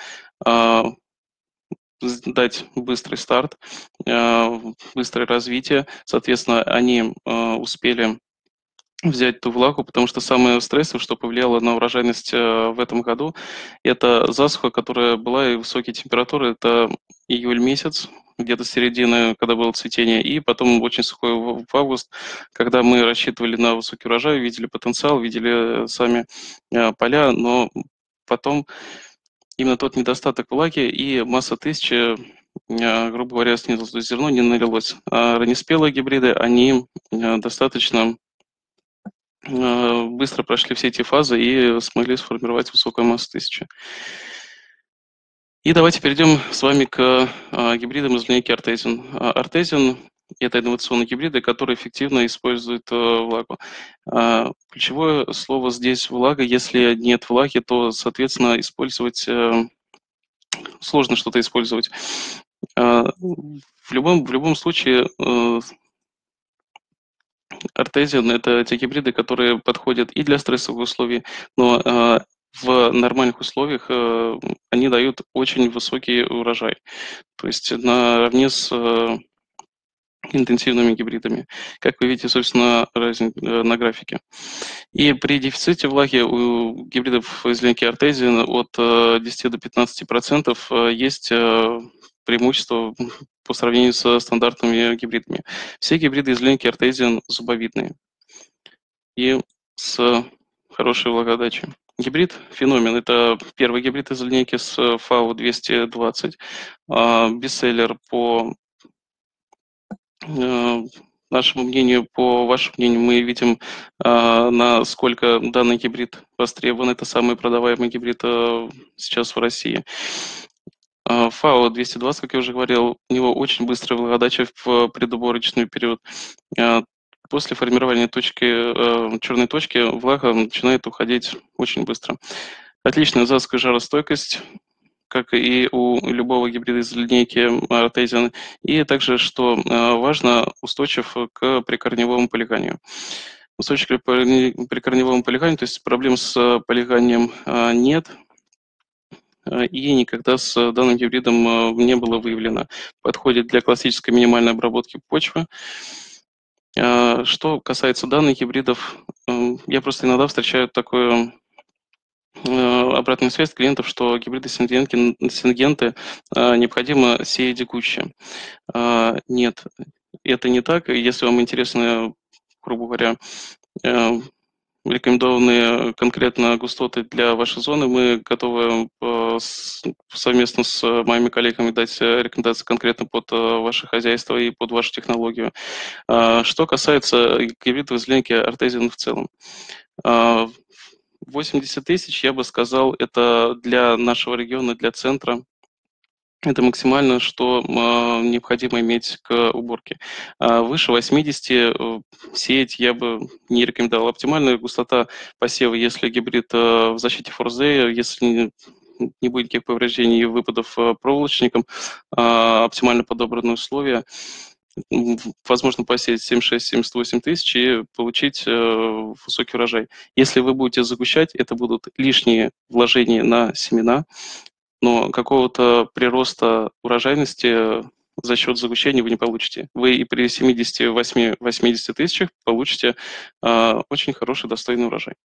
дать быстрый старт, быстрое развитие, соответственно, они успели взять ту влагу, потому что самое стрессовое, что повлияло на урожайность в этом году, это засуха, которая была, и высокие температуры, это июль месяц, где-то с середины, когда было цветение, и потом очень сухой в август, когда мы рассчитывали на высокий урожай, видели потенциал, видели сами поля, но потом именно тот недостаток влаги и масса тысячи, грубо говоря, снизилась, то есть зерно не налилось. А раннеспелые гибриды, они достаточно быстро прошли все эти фазы и смогли сформировать высокую массу тысячи. И давайте перейдем с вами к гибридам из линейки Artesian. Artesian – это инновационные гибриды, которые эффективно используют влагу. Ключевое слово здесь влага. Если нет влаги, то, соответственно, использовать сложно что-то использовать. В любом, в любом случае, Artesian – это те гибриды, которые подходят и для стрессовых условий, но э, в нормальных условиях э, они дают очень высокий урожай. То есть наравне с э, интенсивными гибридами, как вы видите, собственно, разни, э, на графике. И при дефиците влаги у гибридов из линейки Artesian от э, десяти до пятнадцати процентов э, есть э, преимущество по сравнению со стандартными гибридами. Все гибриды из линейки Artesian зубовидные и с хорошей влагоотдачей. Гибрид «Феномен» — это первый гибрид из линейки с ФАО двести двадцать. Бестселлер по нашему мнению, по вашему мнению, мы видим, насколько данный гибрид востребован. Это самый продаваемый гибрид сейчас в России. ФАО двести двадцать, как я уже говорил, у него очень быстрая влагоотдача в предуборочный период. После формирования точки, черной точки влага начинает уходить очень быстро. Отличная засухая жаростойкость, как и у любого гибрида из линейки Artesian. И также, что важно, устойчив к прикорневому полиганию. Устойчив к прикорневому полиганию, то есть проблем с полиганием нет. И никогда с данным гибридом не было выявлено. Подходит для классической минимальной обработки почвы. Что касается данных гибридов, я просто иногда встречаю такую обратную связь клиентов, что гибриды сингенты, сингенты необходимо сеять текучие. Нет, это не так. Если вам интересны, грубо говоря, рекомендованные конкретно густоты для вашей зоны, мы готовы э, с- совместно с моими коллегами дать э, рекомендации конкретно под э, ваше хозяйство и под вашу технологию. А, Что касается гибридов из линейки Artesian в целом. А, восемьдесят тысяч, я бы сказал, это для нашего региона, для центра. Это максимально, что а, необходимо иметь к уборке. А выше восьмидесяти э, сеять я бы не рекомендовал. Оптимальная густота посева, если гибрид э, в защите форзея, если не, не будет никаких повреждений и выпадов э, проволочником, а, оптимально подобранные условия, м, возможно посеять семьдесят шесть - семьдесят восемь тысяч и получить э, высокий урожай. Если вы будете загущать, это будут лишние вложения на семена, но какого-то прироста урожайности за счет загущения вы не получите. Вы и при семидесяти восьми - восьмидесяти тысячах получите а, очень хороший, достойный урожай.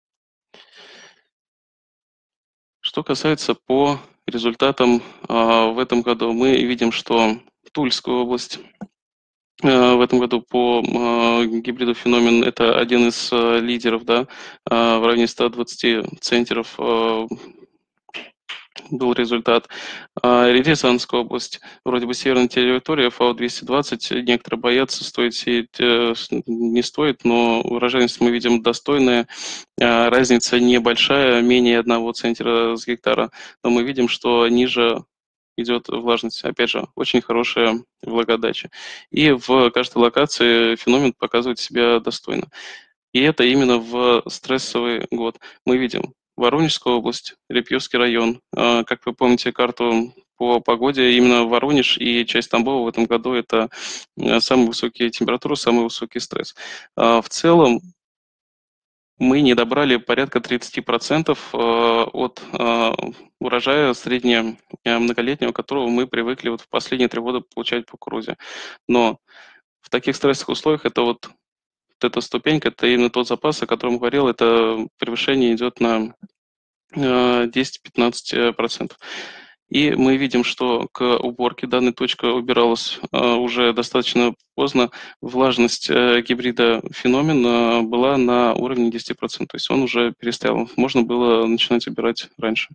Что касается по результатам а, в этом году, мы видим, что Тульская область а, в этом году по а, гибриду феномен это один из а, лидеров, да, а, в районе ста двадцати центнеров а, был результат. А, Рязанская область, вроде бы северная территория, ФАО двести двадцать, некоторые боятся, стоит сеять, э, с- не стоит, но урожайность мы видим достойная, а, разница небольшая, менее одного центнера с гектара, но мы видим, что ниже идет влажность. Опять же, очень хорошая влагодача. И в каждой локации феномен показывает себя достойно. И это именно в стрессовый год. Мы видим Воронежская область, Репьевский район. А, Как вы помните карту по погоде, именно Воронеж и часть Тамбова в этом году это э, самые высокие температуры, самый высокий стресс. А, В целом мы не добрали порядка тридцати процентов э, от э, урожая средне э, многолетнего, которого мы привыкли вот в последние три года получать по кукурузе. Но в таких стрессовых условиях это вот вот эта ступенька, это именно тот запас, о котором говорил, это превышение идет на э, десять-пятнадцать э, процентов. И мы видим, что к уборке данная точка убиралась э, уже достаточно поздно. Влажность э, гибрида феномен э, была на уровне десяти процентов, то есть он уже перестоял. Можно было начинать убирать раньше.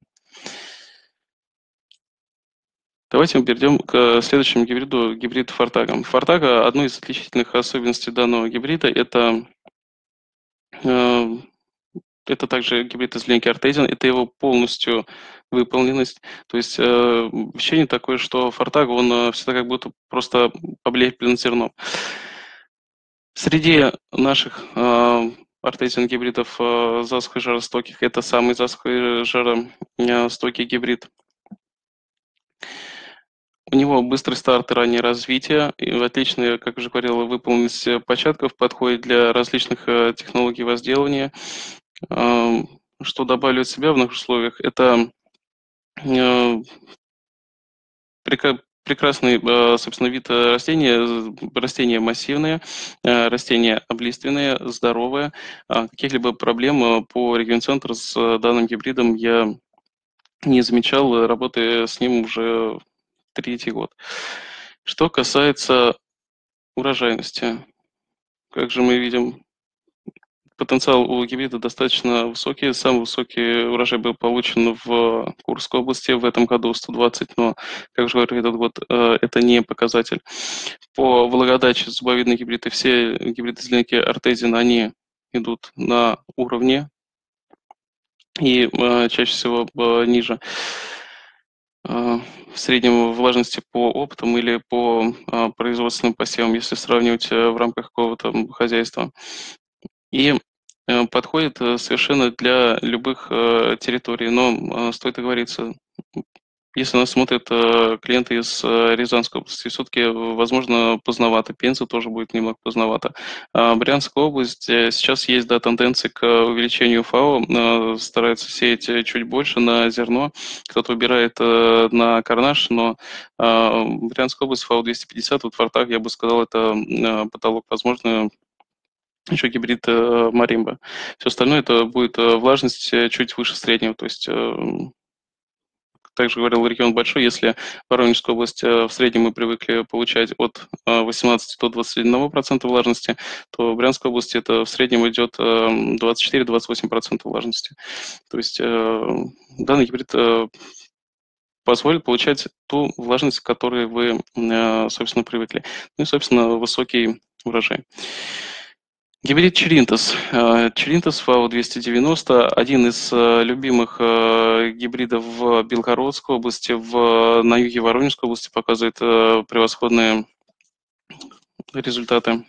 Давайте мы перейдем к следующему гибриду, гибрид Фортага. Фортага, одной из отличительных особенностей данного гибрида, это э, это также гибрид из линейки Artesian, это его полностью выполненность. То есть э, ощущение такое, что Фортага, он э, всегда как будто просто облеплен зерном. Среди наших э, Artesian гибридов э, засухо- и жаростойких, это самый засухо- и жаростойкий гибрид. У него быстрый старт и раннее развитие, и отличная, как уже говорил, выполненность э, початков, подходит для различных э, технологий возделывания. Ам, Что добавлю от себя в наших условиях, это э, прека- прекрасный, э, собственно, вид э, растения. З- Растения массивные, э, растения облиственные, здоровые. А Каких-либо проблем э, по регион-центру с э, данным гибридом я не замечал, э, работая с ним уже третий год. Что касается урожайности, как же мы видим, потенциал у гибрида достаточно высокий. Самый высокий урожай был получен в Курской области в этом году сто двадцать, но, как же говорю, этот год э, это не показатель. По влагодаче зубовидные гибриды, все гибриды из линейки Artesian, они идут на уровне и э, чаще всего э, ниже э, среднего влажности по опытам или по э, производственным посевам, если сравнивать э, в рамках какого-то хозяйства. И э, подходит э, совершенно для любых э, территорий. Но э, стоит оговориться, если нас смотрят э, клиенты из э, Рязанской области, все-таки, возможно, поздновато. Пенза тоже будет немного поздновато. А Брянская область, э, сейчас есть, да, тенденции к увеличению ФАО, э, стараются сеять э, чуть больше на зерно, кто-то выбирает э, на карнаш, но э, Брянская область ФАО двести пятьдесят, вот в Фортах, я бы сказал, это э, потолок, возможно, еще гибрид э, маримба. Все остальное это будет э, влажность э, чуть выше среднего. То есть, э, также говорил, регион большой. Если Воронежская область э, в среднем мы привыкли получать от э, восемнадцати до двадцати одного процента влажности, то в Брянской области это в среднем идет э, двадцать четыре - двадцать восемь процентов влажности. То есть э, данный гибрид э, позволит получать ту влажность, к которой вы, собственно, привыкли. Ну и, собственно, высокий урожай. Гибрид Черинтос. Черинтос ФАО двести девяносто, один из любимых гибридов в Белгородской области, в, на юге Воронежской области показывает превосходные результаты.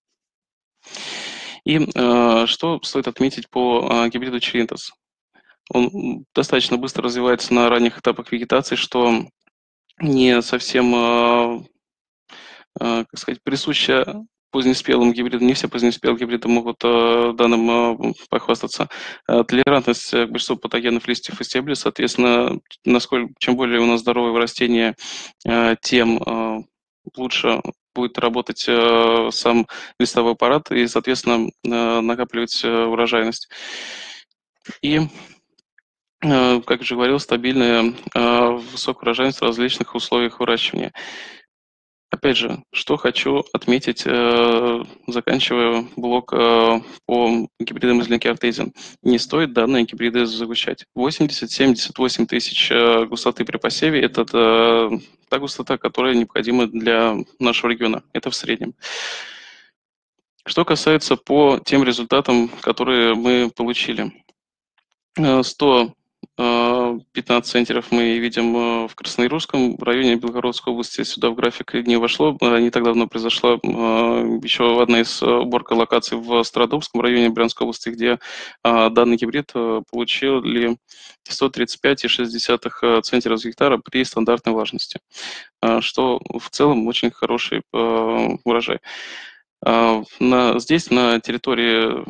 И что стоит отметить по гибриду Черинтос? Он достаточно быстро развивается на ранних этапах вегетации, что не совсем, как сказать, присуще позднеспелым гибридам. Не все позднеспелые гибриды могут данным похвастаться. Толерантность к большинству патогенов листьев и стеблей, соответственно, насколько, чем более у нас здоровое растение, тем лучше будет работать сам листовой аппарат и, соответственно, накапливать урожайность. И, как же говорил, стабильная высокая урожайность в различных условиях выращивания. Опять же, что хочу отметить, заканчивая блок по гибридам из линейки Artesian. Не стоит данные гибриды загущать. восемьдесят-семьдесят восемь тысяч густоты при посеве – это та густота, которая необходима для нашего региона. Это в среднем. Что касается по тем результатам, которые мы получили. сто пятнадцать центнеров мы видим в Красноярском районе Белгородской области. Сюда в график не вошло. Не так давно произошла еще одна из уборка локаций в Стародубском районе Брянской области, где данный гибрид получили сто тридцать пять и шесть десятых центнеров с гектара при стандартной влажности, что в целом очень хороший урожай. На, здесь, на территории,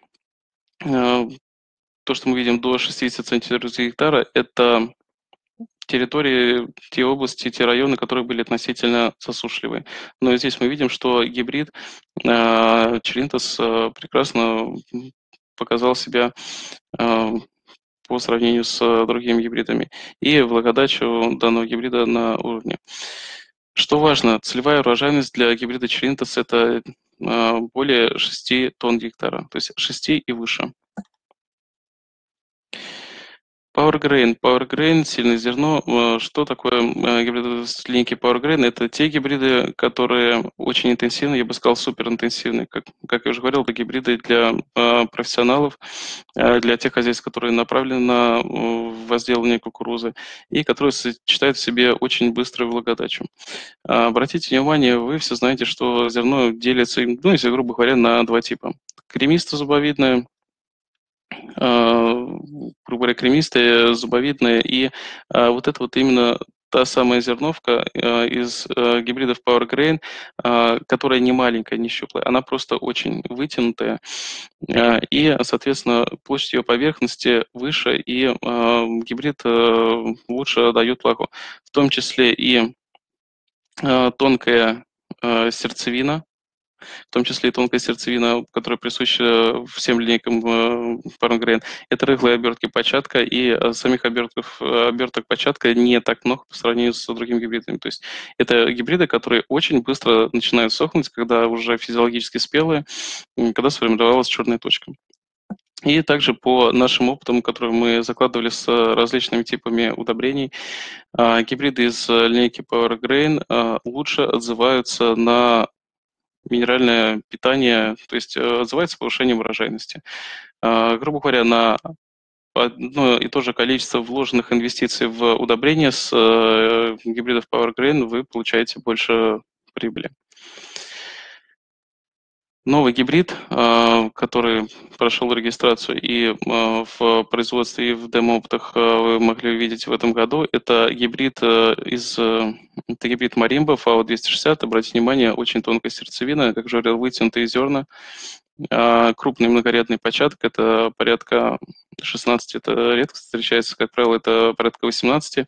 то, что мы видим до шестидесяти центнеров с гектара, это территории, те области, те районы, которые были относительно засушливые. Но здесь мы видим, что гибрид Черинтос прекрасно показал себя по сравнению с другими гибридами. И влагодачу данного гибрида на уровне. Что важно, целевая урожайность для гибрида Черинтос – это более шести тонн гектара, то есть шести и выше. PowerGrain. PowerGrain, сильное зерно. Что такое гибриды с линейки PowerGrain? Это те гибриды, которые очень интенсивны, я бы сказал, суперинтенсивны. Как, как я уже говорил, это гибриды для профессионалов, для тех хозяйств, которые направлены на возделывание кукурузы и которые сочетают в себе очень быструю влагодачу. Обратите внимание, вы все знаете, что зерно делится, ну, если грубо говоря, на два типа. Кремисто-зубовидное, грубо говоря, кремистые, зубовидные, и а, вот это вот именно та самая зерновка а, из а, гибридов PowerGrain, а, которая не маленькая, не щуплая, она просто очень вытянутая, а, и, соответственно, площадь ее поверхности выше, и а, гибрид а, лучше дает влагу, в том числе и а, тонкая а, сердцевина, в том числе и тонкая сердцевина, которая присуща всем линейкам PowerGrain. Это рыхлые обертки початка, и самих обертков, оберток початка не так много по сравнению с другими гибридами. То есть это гибриды, которые очень быстро начинают сохнуть, когда уже физиологически спелые, когда сформировалась черная точка. И также по нашим опытам, которые мы закладывали с различными типами удобрений, гибриды из линейки PowerGrain лучше отзываются на минеральное питание, то есть отзывается повышением урожайности. Грубо говоря, на одно и то же количество вложенных инвестиций в удобрения с гибридов PowerGrain вы получаете больше прибыли. Новый гибрид, который прошел регистрацию и в производстве, и в демо-опытах вы могли увидеть в этом году, это гибрид из это гибрид Marimba ФАО двести шестьдесят. Обратите внимание, очень тонкая сердцевина, как же говорил, вытянутые зерна, крупный многорядный початок, это порядка шестнадцати, это редко встречается, как правило, это порядка восемнадцати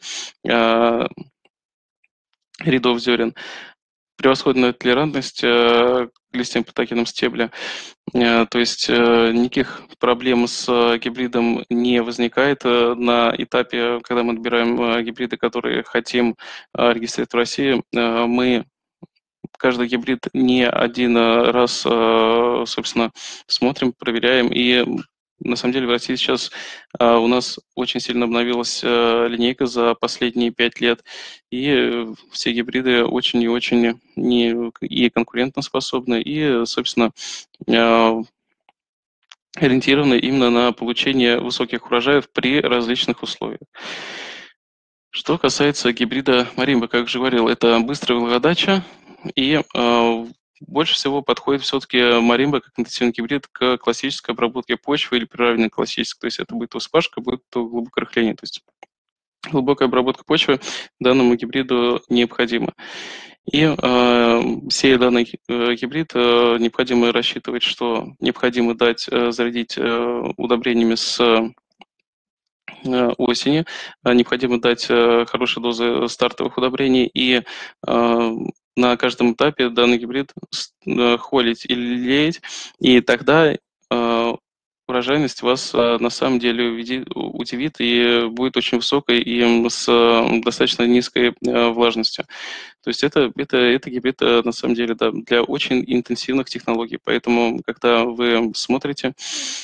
рядов зерен. Превосходная толерантность к листьям патогенам стебля. То есть никаких проблем с гибридом не возникает на этапе, когда мы отбираем гибриды, которые хотим регистрировать в России. Мы каждый гибрид не один раз, собственно, смотрим, проверяем и на самом деле в России сейчас а, у нас очень сильно обновилась а, линейка за последние пять лет, и э, все гибриды очень и очень не, и конкурентоспособны, и, собственно, а, ориентированы именно на получение высоких урожаев при различных условиях. Что касается гибрида маримба, как же говорил, это быстрая влагодача, и э, больше всего подходит все-таки маримба как интенсивный гибрид к классической обработке почвы или приравненной к классической. То есть это будет то вспашка, будет то глубокое рыхление. То есть глубокая обработка почвы данному гибриду необходима. И э, сея данный э, гибрид, э, необходимо рассчитывать, что необходимо дать э, зарядить э, удобрениями с э, осени, э, необходимо дать э, хорошие дозы стартовых удобрений и э, на каждом этапе данный гибрид с- э, холить или леять, и тогда э, урожайность вас э, на самом деле увиди- удивит и будет очень высокой и м, с э, достаточно низкой э, влажностью. То есть это, это, это гибрид э, на самом деле да, для очень интенсивных технологий. Поэтому, когда вы смотрите,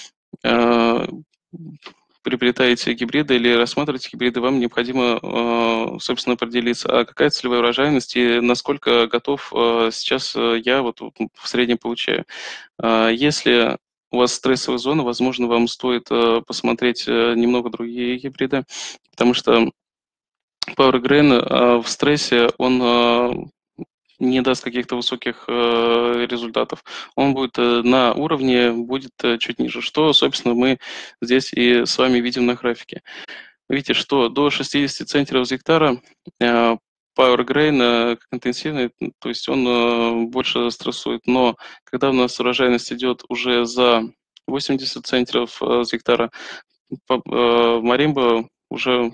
э, приобретаете гибриды или рассматриваете гибриды, вам необходимо, э, собственно, определиться, а какая целевая урожайность и насколько готов э, сейчас э, я вот вот в среднем получаю. А Если у вас стрессовая зона, возможно, вам стоит э, посмотреть э, немного другие гибриды, потому что Power Grain э, в стрессе, он э, не даст каких-то высоких э, результатов. Он будет э, на уровне, будет э, чуть ниже, что, собственно, мы здесь и с вами видим на графике. Видите, что до шестидесяти центнеров с гектара э, Power Grain э, как интенсивный, м, то есть он э, больше стрессует, но когда у нас урожайность идет уже за восемьдесят центнеров э, с гектара, по- э, маримба уже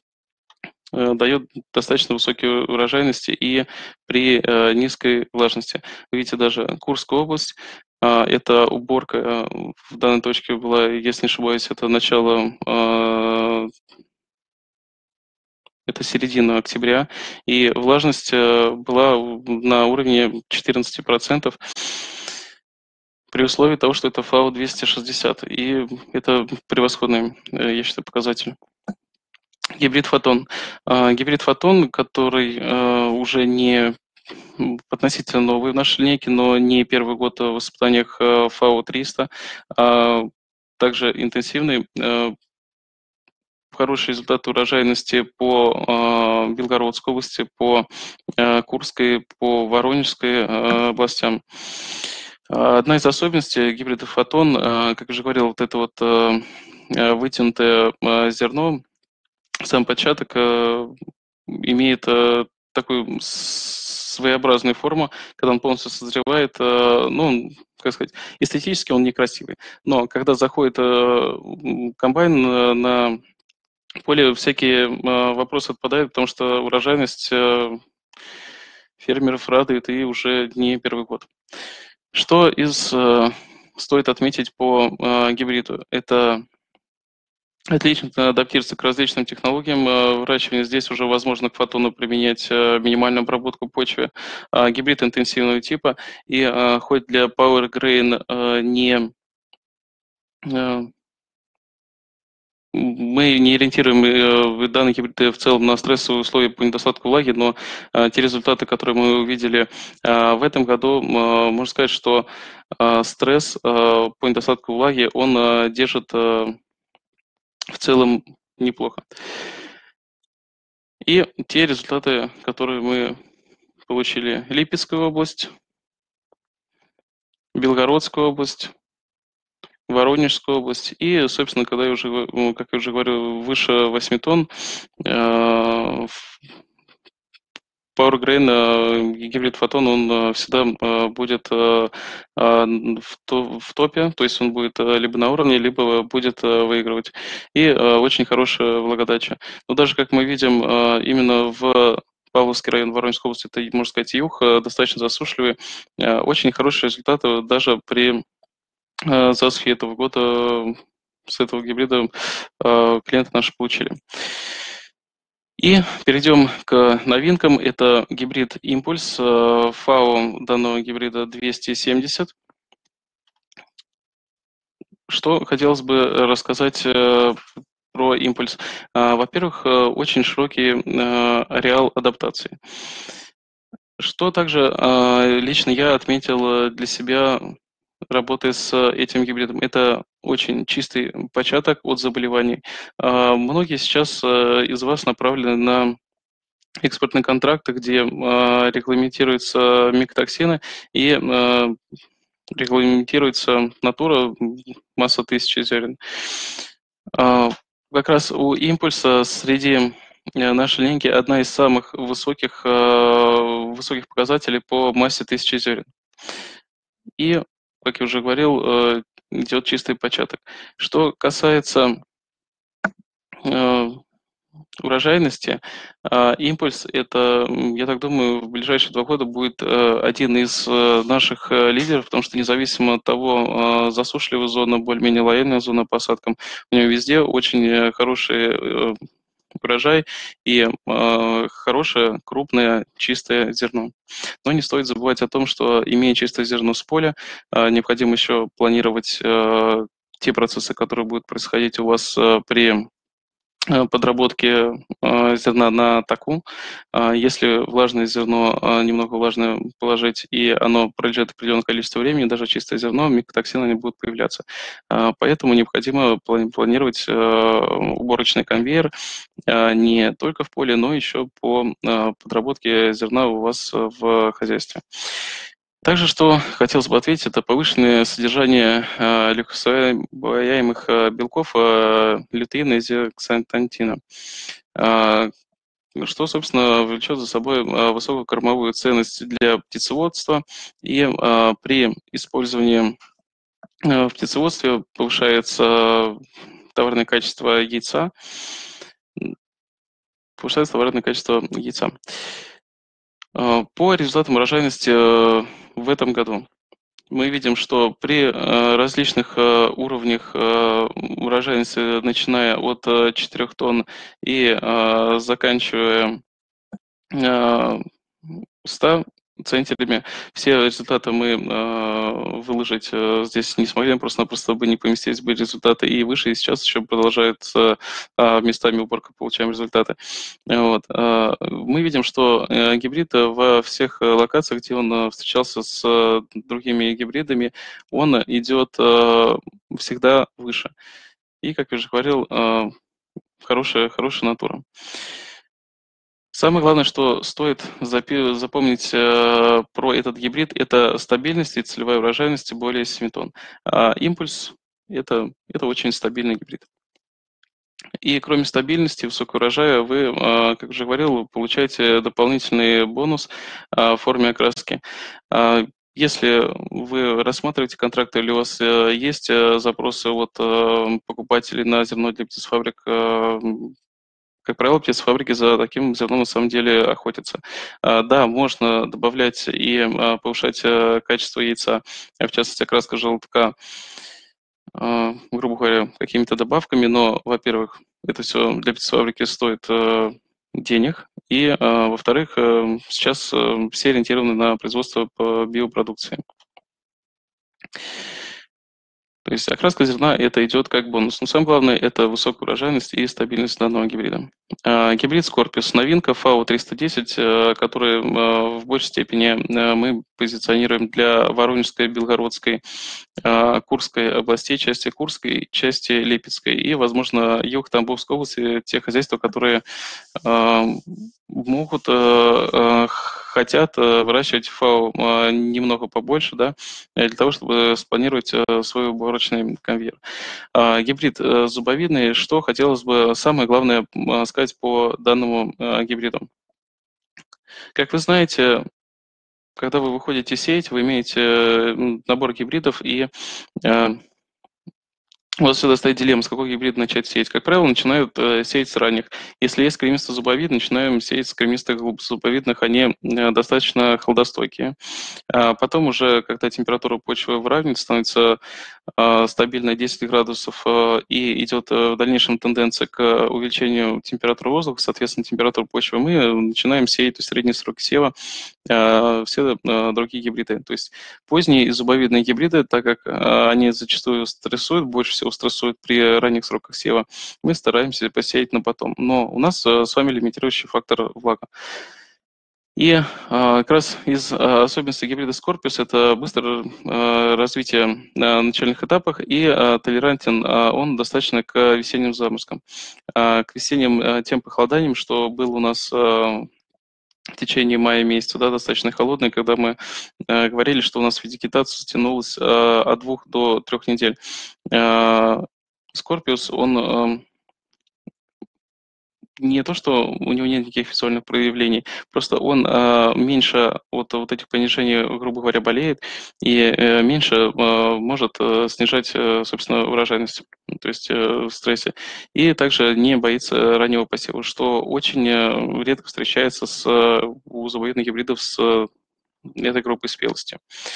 э, дает достаточно высокие урожайности и при э, низкой влажности. Вы видите, даже Курская область, а, это уборка э, в данной точке была, если не ошибаюсь, это начало, э, это середина октября, и влажность э, была в- на уровне четырнадцати процентов при условии того, что это фау двести шестьдесят, и это превосходный, э, я считаю, показатель. Гибрид Фотон. А, Гибрид Фотон, который э, уже не м, относительно новый в нашей линейке, но не первый год в испытаниях э, фау триста, а также интенсивный, э, хорошие результаты урожайности по э, Белгородской области, по э, Курской, по Воронежской э, областям. А, Одна из особенностей гибрида Фотон, э, как я уже говорил, вот это вот э, э, вытянутое э, зерно, сам початок э, имеет э, такую с- своеобразную форму, когда он полностью созревает, э, ну, он, как сказать, эстетически он некрасивый. Но когда заходит э, м, комбайн э, на поле, всякие э, вопросы отпадают, потому что урожайность э, фермеров радует и уже не первый год. Что из э, стоит отметить по э, гибриду? Это отлично адаптируется к различным технологиям э, выращивания. Здесь уже возможно к фотону применять э, минимальную обработку почвы, а, гибрид интенсивного типа. И э, хоть для Power Grain э, не э, мы не ориентируем э, данные гибриды в целом на стрессовые условия по недостатку влаги, но э, те результаты, которые мы увидели э, в этом году, э, можно сказать, что э, стресс э, по недостатку влаги, он э, держит э, в целом неплохо. И те результаты, которые мы получили: Липецкая область, Белгородская область, Воронежская область. И, собственно, когда я уже, го- ну, как я уже говорю, выше восьми тонн, э, в Power Grain, э, гибрид Фотон, он э, всегда э, будет э, э, в, то- в топе, то есть он будет э, либо на уровне, либо будет э, выигрывать. И э, очень хорошая влагодача. Но даже, как мы видим, э, именно в Павловский район Воронежской области, это, можно сказать, юг, э, достаточно засушливый, э, очень хорошие результаты даже при э, засухе этого года э, с этого гибрида э, клиенты наши получили. И перейдем к новинкам. Это гибрид Импульс, э, фау данного гибрида двести семьдесят. Что хотелось бы рассказать э, про импульс? А, Во-первых, э, очень широкий э, ареал адаптации. Что также а, лично я отметил э, для себя, работая с этим гибридом, это очень чистый початок от заболеваний. А, Многие сейчас э, из вас направлены на экспортные контракты, где а, регламентируются микотоксины и а, регламентируется натура, м, масса тысячи зерен. А, Как раз у импульса среди э, нашей линейки одна из самых высоких, а, высоких показателей по массе тысячи зерен. И, как я уже говорил, э, идет чистый початок. Что касается э, урожайности, а, импульс — это, м, я так думаю, в ближайшие два года будет э, один из э, наших э, лидеров, потому что независимо от того, э, засушливая зона, более-менее лояльная зона по посадкам, у него везде очень э, хороший э, урожай и э, хорошее, крупное, чистое зерно. Но не стоит забывать о том, что, имея чистое зерно с поля, э, необходимо еще планировать э, те процессы, которые будут происходить у вас э, при э, подработки э, зерна на таку. А, Если влажное зерно, э, немного влажное положить, и оно пролежит определенное количество времени, даже чистое зерно, микотоксины не будут появляться. А, Поэтому необходимо плани- планировать э, уборочный конвейер э, не только в поле, но еще по э, подработке зерна у вас э, в хозяйстве. Также, что хотелось бы ответить, это повышенное содержание э, легкоусвояемых э, белков э, лютеина и зеаксантина, э, что, собственно, влечет за собой э, высокую кормовую ценность для птицеводства, и э, при использовании э, в птицеводстве повышается товарное качество яйца, м, повышается товарное качество яйца. Э, По результатам урожайности э, в этом году мы видим, что при э, различных э, уровнях э, урожайности, начиная от э, четырёх тонн и э, заканчивая э, ста центнерами, все результаты мы э, выложить э, здесь не смогли, просто-напросто бы не поместились бы результаты и выше, и сейчас еще продолжается э, местами уборка, получаем результаты. Вот. э, Мы видим, что э, гибрид э, во всех э, локациях, где он э, встречался с э, другими гибридами, он идет э, всегда выше. И, как я уже говорил, э, хорошая, хорошая натура. Самое главное, что стоит запи- запомнить э, про этот гибрид, это стабильность и целевая урожайность более семи тонн. А импульс — это, это очень стабильный гибрид. И кроме стабильности и высокого урожая, вы, а, как уже говорил, получаете дополнительный бонус а, в форме окраски. А, Если вы рассматриваете контракты или у вас э, есть э, запросы от э, покупателей на зерно для птицефабрик, э, м, как правило, птицефабрики за таким зерном на самом деле охотятся. А, Да, можно добавлять и а, повышать э, качество яйца, а в частности, окраска желтка, а, грубо говоря, какими-то добавками, но, во-первых, это все для птицефабрики стоит э, денег, и, а, во-вторых, э, сейчас э, все ориентированы на производство по биопродукции. То есть окраска зерна — это идет как бонус. Но самое главное — это высокая урожайность и стабильность данного гибрида. А, Гибрид Scorpius — новинка фау триста десять, э, который э, в большей степени э, мы позиционируем для Воронежской, Белгородской, а, Курской областей, части Курской, части Липецкой и, возможно, юг Тамбовской области, те хозяйства, которые а, могут, э, э, хотят э, выращивать фау а, немного побольше, да, э, для того, чтобы спланировать э, свой уборочный конвейер. А, Гибрид э, зубовидный. Что хотелось бы самое главное м, а, сказать по данному э, гибриду? Как вы знаете, когда вы выходите сеять, вы имеете э, м, набор гибридов, и э, у вас всегда стоит дилемма, с какой гибрид начать сеять. Как правило, начинают э, сеять с ранних. Если есть кремисто-зубовид, начинаем сеять с кремистых зубовидных, они э, достаточно холодостойкие. А потом уже, когда температура почвы выравнивается, становится э, стабильно десять градусов э, и идет э, в дальнейшем тенденция к увеличению температуры воздуха, соответственно, температуры почвы, мы начинаем сеять, то есть средний срок сева, э, все э, другие гибриды. То есть поздние и зубовидные гибриды, так как э, они зачастую стрессуют, больше всего стрессуют при ранних сроках сева, мы стараемся посеять на потом. Но у нас э, с вами лимитирующий фактор влага. И э, как раз из э, особенностей гибрида Scorpius это быстрое э, развитие на начальных этапах и э, толерантен э, он достаточно к весенним заморозкам, э, к весенним э, тем похолоданиям, что было у нас э, в течение мая месяца, да, достаточно холодный, когда мы э, говорили, что у нас вегетация тянулась э, от двух до трех недель. Э, Scorpius, он э, не то, что у него нет никаких визуальных проявлений, просто он э, меньше от вот этих понижений, грубо говоря, болеет и э, меньше э, может э, снижать, э, собственно, урожайность, то есть э, в стрессе. И также не боится раннего посева, что очень э, редко встречается с, э, у зубовидных гибридов с э, этой группой спелости.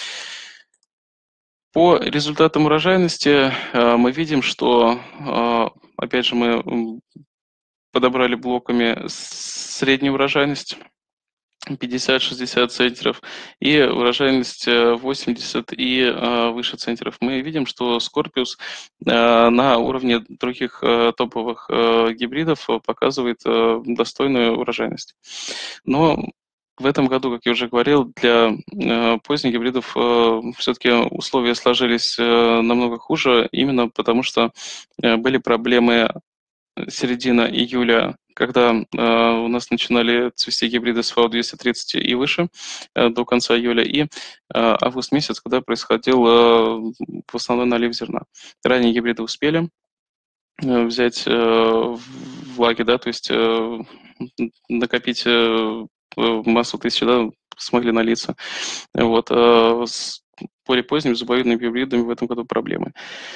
По результатам урожайности э, мы видим, что, э, опять же, мы подобрали блоками среднюю урожайность пятьдесят-шестьдесят центнеров и урожайность восемьдесят и э, выше центнеров. Мы видим, что Scorpius э, на уровне других э, топовых э, гибридов показывает э, достойную урожайность. Но в этом году, как я уже говорил, для э, поздних гибридов э, все-таки условия сложились э, намного хуже, именно потому что э, были проблемы середина июля, когда э, у нас начинали цвести гибриды с эф эй двести тридцать и выше э, до конца июля, и э, август месяц, когда происходил э, в основном налив зерна. Ранние гибриды успели э, взять э, влаги, да, то есть э, накопить э, массу тысячи, да, смогли налиться. Вот, э, с более поздними зубовидными гибридами в этом году проблемы.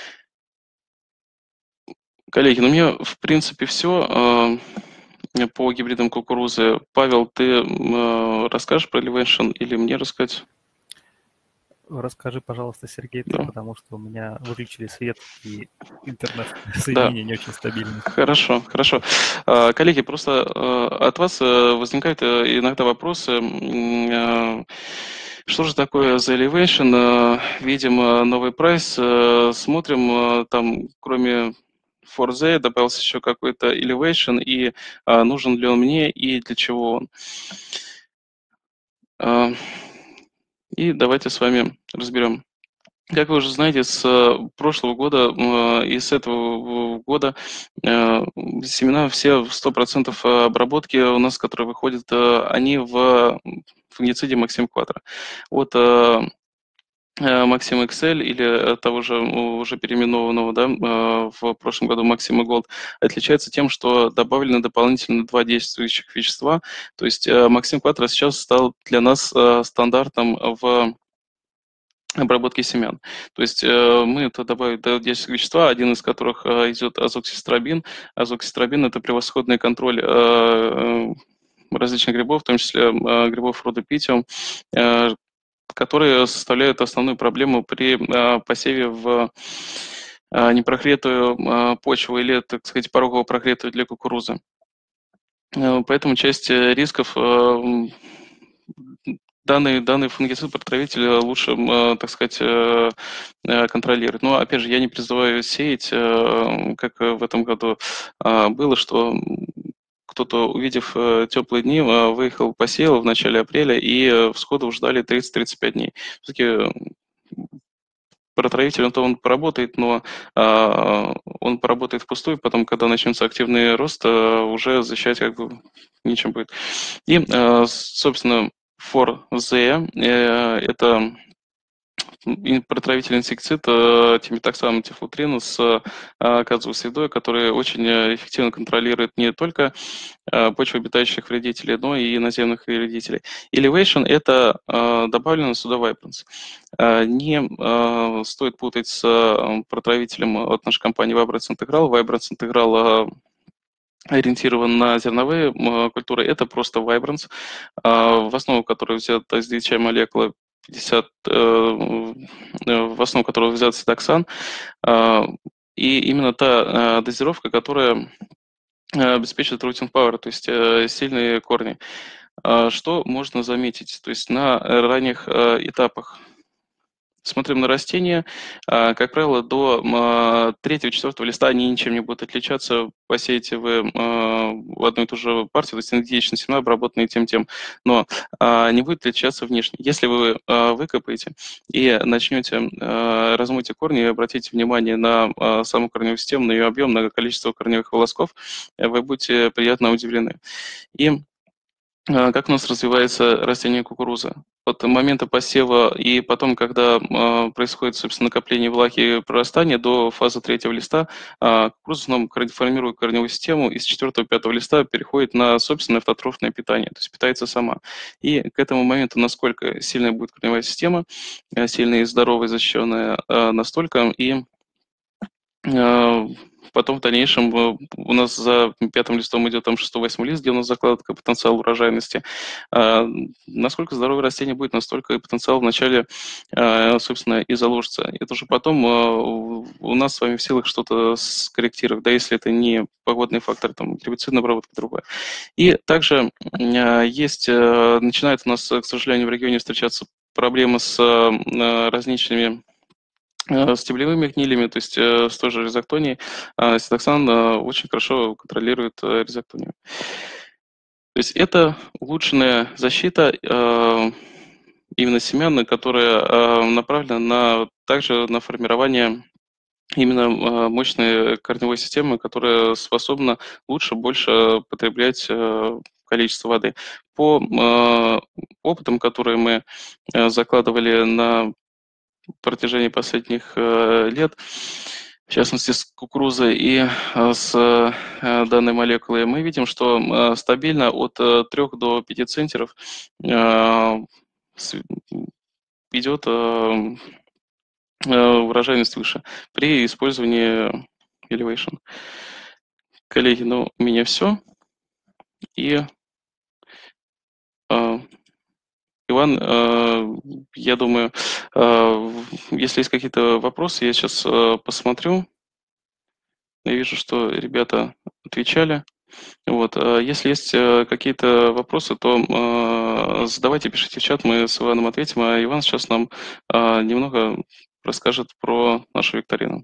Коллеги, ну у меня, в принципе, все по гибридам кукурузы. Павел, ты э, расскажешь про Elevation или мне рассказать? Расскажи, пожалуйста, Сергей, ты, Да. потому что у меня выключили свет и интернет-соединение Да. не очень стабильно. Хорошо, хорошо. Э, Коллеги, просто э, от вас э, возникают э, иногда вопросы. м, э, Что же такое The Elevation? Э, Видим э, новый прайс, э, смотрим, э, там, кроме фор зет добавился еще какой-то Elevation, и а, нужен ли он мне, и для чего он. А, и давайте с вами разберем. Как вы уже знаете, с э, прошлого года э, и с этого года э, семена все в сто процентов обработки у нас, которые выходят, э, они в фунгициде Максим Кватро. Вот э, Максим икс эль или того же уже переименованного, да, в прошлом году Максима Голд отличается тем, что добавлены дополнительно два действующих вещества. То есть Максим Кватро сейчас стал для нас стандартом в обработки семян. То есть э, мы это добавили действующие вещества, один из которых э, идет азоксистробин. Азоксистробин – это превосходный контроль э, различных грибов, в том числе э, грибов рода Питиум, э, которые составляют основную проблему при э, посеве в э, непрогретую э, почву или, так сказать, порогово прогретую для кукурузы. Э, поэтому часть рисков э, данный, данный фунгицид-протравитель лучше, э, так сказать, э, контролировать. Но, опять же, я не призываю сеять, э, как в этом году э, было, что кто-то, увидев э, теплые дни, э, выехал, посеял в начале апреля и э, всходов ждали тридцать-тридцать пять дней. Все-таки протравитель, он, он поработает, но э, он поработает впустую, потом, когда начнется активный рост, э, уже защищать как бы нечем будет. И, э, собственно, фор зет э, это протравитель инсектицид э, тимитоксам тифлутринус э, оказывается средой, который очень э, эффективно контролирует не только э, почвообитающих вредителей, но и наземных вредителей. Elevation – это э, добавлено сюда Vibrance. Э, не э, стоит путать с э, протравителем от нашей компании Vibrance Integral. Vibrance Integral э, ориентирован на зерновые э, культуры. Это просто Vibrance, э, в основу которой взята эс ди эйч молекула пятьдесят, э, в основу которого взят седоксан. Э, и именно та э, дозировка, которая обеспечивает rooting power, то есть э, сильные корни. А что можно заметить? То есть на ранних э, этапах смотрим на растения, а, как правило, до а, третьего-четвертого листа они ничем не будут отличаться. Посеете вы а, в одну и ту же партию, то есть энергетично семена, обработанные тем-тем, но а, не будет отличаться внешне. Если вы а, выкопаете и начнете, а, размойте корни и обратите внимание на а, саму корневую систему, на ее объем, на количество корневых волосков, вы будете приятно удивлены. И а, как у нас развивается растение кукурузы? От момента посева и потом, когда а, происходит, собственно, накопление влаги и прорастание до фазы третьего листа, а, кукуруза нам кор- формирует корневую систему и с четвертого-пятого листа переходит на собственное автотрофное питание, то есть питается сама. И к этому моменту, насколько сильная будет корневая система, а, сильная и здоровая, защищенная, а, настолько и а, потом в дальнейшем э, у нас за пятым листом идет там шестой-восьмой лист, где у нас закладка потенциал урожайности. А, Насколько здоровое растение будет, настолько и потенциал вначале, а, собственно, и заложится. Это уже потом а, у у нас с вами в силах что-то скорректировать, да, если это не погодный фактор, там, гербицидная обработка, другое. И также а, есть, а, начинает у нас, к сожалению, в регионе встречаться проблемы с а, различными э, стеблевыми гнилями, то есть э, с той же резоктонией. А седоксан э, очень хорошо контролирует э, резоктонию. То есть это улучшенная защита э, именно семян, которая э, направлена на, также на формирование именно э, мощной корневой системы, которая способна лучше, больше потреблять э, количество воды. По э, опытам, которые мы э, закладывали на протяжении последних э, лет, в частности с кукурузой и э, с э, данной молекулой, мы видим, что э, стабильно от э, трёх до пяти центнеров э, с- идет э, э, урожайность выше при использовании Elevation. Коллеги, ну, у меня все. И э, Иван, э, я думаю, э, если есть какие-то вопросы, я сейчас посмотрю. Я вижу, что ребята отвечали. Вот. а Если есть э, какие-то вопросы, то э, задавайте, пишите в чат, мы с Иваном ответим, а Иван сейчас нам а, немного расскажет про нашу викторину.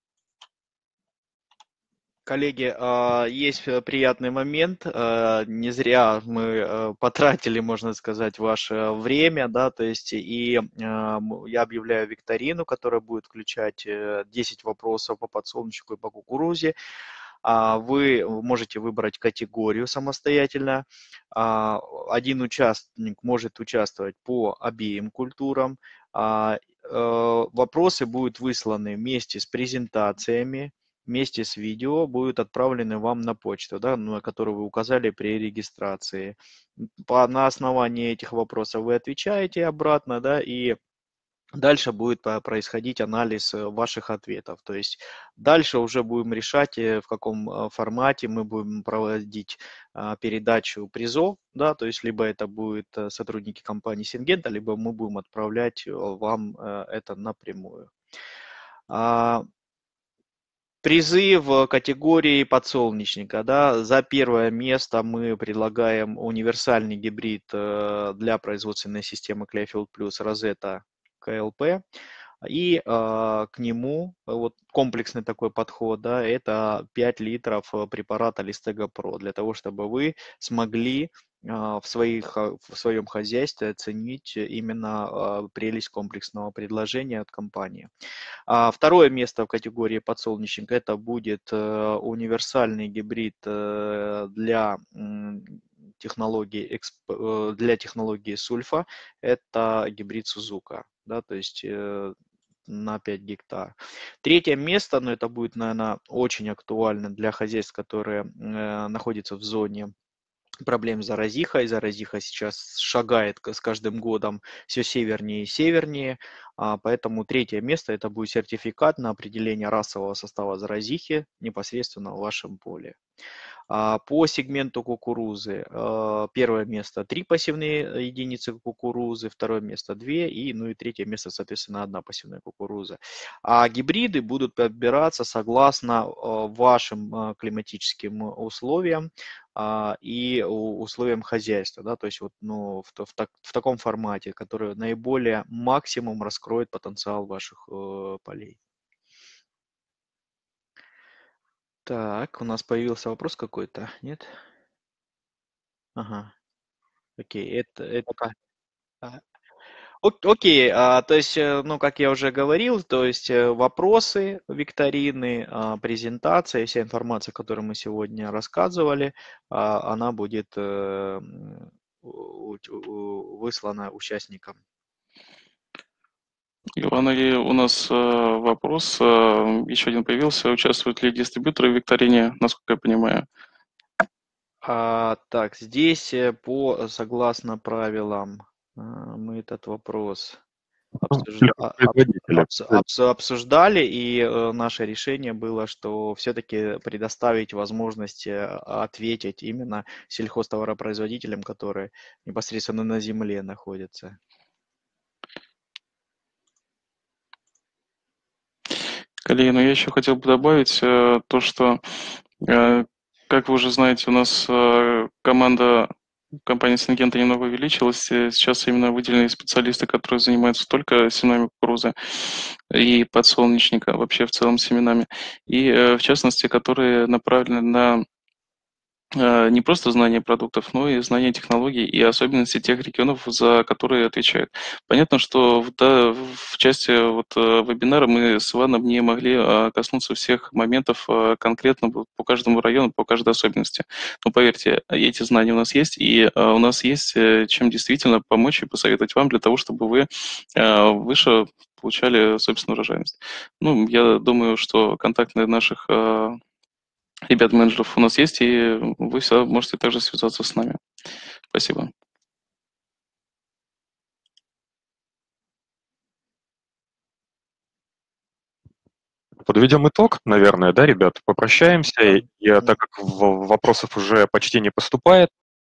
Коллеги, а, есть э, приятный момент. а, Не зря мы э, потратили, можно сказать, ваше время, да, то есть и а, м, я объявляю викторину, которая будет включать э, десять вопросов по подсолнечнику и по кукурузе. А, Вы можете выбрать категорию самостоятельно. А, Один участник может участвовать по обеим культурам. А, э, Вопросы будут высланы вместе с презентациями, вместе с видео, будут отправлены вам на почту, да, на которую вы указали при регистрации. По, на основании этих вопросов вы отвечаете обратно, да, и дальше будет по- происходить анализ э, ваших ответов. То есть дальше уже будем решать, э, в каком э, формате мы будем проводить а, передачу призов, да, то есть либо это будут э, сотрудники компании Сингента, либо мы будем отправлять э, вам э, это напрямую. А, Призы в категории подсолнечника, да, за первое место мы предлагаем универсальный гибрид э, для производственной системы Clearfield Plus Rosetta ка эл пи. И а, к нему э, вот комплексный такой подход, да, это пять литров э, препарата Listega Pro для того, чтобы вы смогли а, в, своих, а, в своем хозяйстве оценить именно а, прелесть комплексного предложения от компании. А Второе место в категории подсолнечник это будет э, универсальный гибрид э, для м, технологии, эксп- э, для технологии сульфа. Это гибрид Сузука. да, то есть э, на пять гектар. Третье место, но это будет, наверное, очень актуально для хозяйств, которые э, находятся в зоне проблем с заразихой. Заразиха сейчас шагает с каждым годом все севернее и севернее, а, поэтому третье место это будет сертификат на определение расового состава заразихи непосредственно в вашем поле. По сегменту кукурузы первое место три посевные единицы кукурузы, второе место две и, ну и третье место, соответственно, одна посевная кукуруза. А гибриды будут подбираться согласно вашим климатическим условиям и условиям хозяйства, да, то есть вот, ну, в, в, так, в таком формате, который наиболее максимум раскроет потенциал ваших э, полей. Так, у нас появился вопрос какой-то, нет? Ага, окей, это, это, а, ок- окей, а, то есть, э, ну, как я уже говорил, то есть э, вопросы, викторины, а, презентация, вся информация, которую мы сегодня рассказывали, а, она будет э, м, у- у- выслана участникам. Иван, и у нас э, вопрос, э, еще один появился. Участвуют ли дистрибьюторы в викторине, насколько я понимаю? А, так, здесь э, по согласно правилам а, мы этот вопрос Ну, обсужда- а- об- производители. обс- обс- обсуждали, и э, наше решение было, что все-таки предоставить возможность э, ответить именно сельхозтоваропроизводителям, которые непосредственно на земле находятся. Коллеги, ну я еще хотел бы добавить э, то, что, э, как вы уже знаете, у нас э, команда компании Syngenta немного увеличилась. Э, Сейчас именно выделены специалисты, которые занимаются только семенами кукурузы и подсолнечника, вообще в целом семенами. И, э, в частности, которые направлены на э, не просто знание продуктов, но и знание технологий и особенностей тех регионов, за которые отвечают. Понятно, что в, да, в части вот, э, вебинара мы с Иваном не могли э, коснуться всех моментов э, конкретно вот по каждому району, по каждой особенности. Но поверьте, эти знания у нас есть, и э, у нас есть э, чем действительно помочь и посоветовать вам для того, чтобы вы э, выше получали, собственно, урожайность. Ну, я думаю, что контакты наших э, ребят-менеджеров у нас есть, и вы всегда можете также связаться с нами. Спасибо. Подведем итог, наверное, да, ребят? Попрощаемся. Да. И а, так как в- вопросов уже почти не поступает,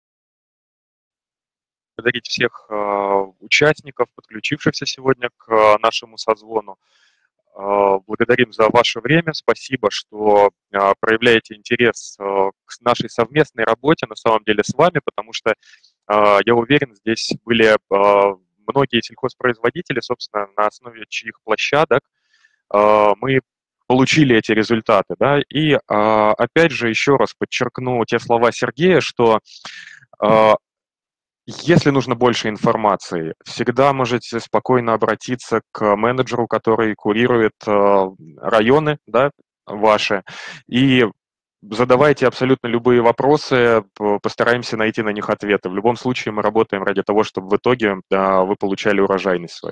благодарить всех а, участников, подключившихся сегодня к а, нашему созвону. А, Благодарим за ваше время. Спасибо, что а, проявляете интерес а, к нашей совместной работе, на самом деле, с вами, потому что, а, я уверен, здесь были а, многие сельхозпроизводители, собственно, на основе чьих площадок а, мы получили эти результаты, да, и а, опять же еще раз подчеркну те слова Сергея, что а, если нужно больше информации, всегда можете спокойно обратиться к менеджеру, который курирует а, районы, да, ваши, и задавайте абсолютно любые вопросы, п- постараемся найти на них ответы. В любом случае мы работаем ради того, чтобы в итоге а, вы получали урожайность свою.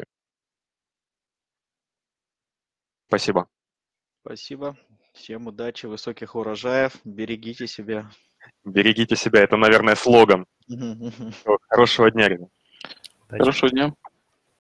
Спасибо. Спасибо. Всем удачи, высоких урожаев. Берегите себя. Берегите себя. Это, наверное, слоган. Всё, хорошего дня, ребят. Удачи. Хорошего дня.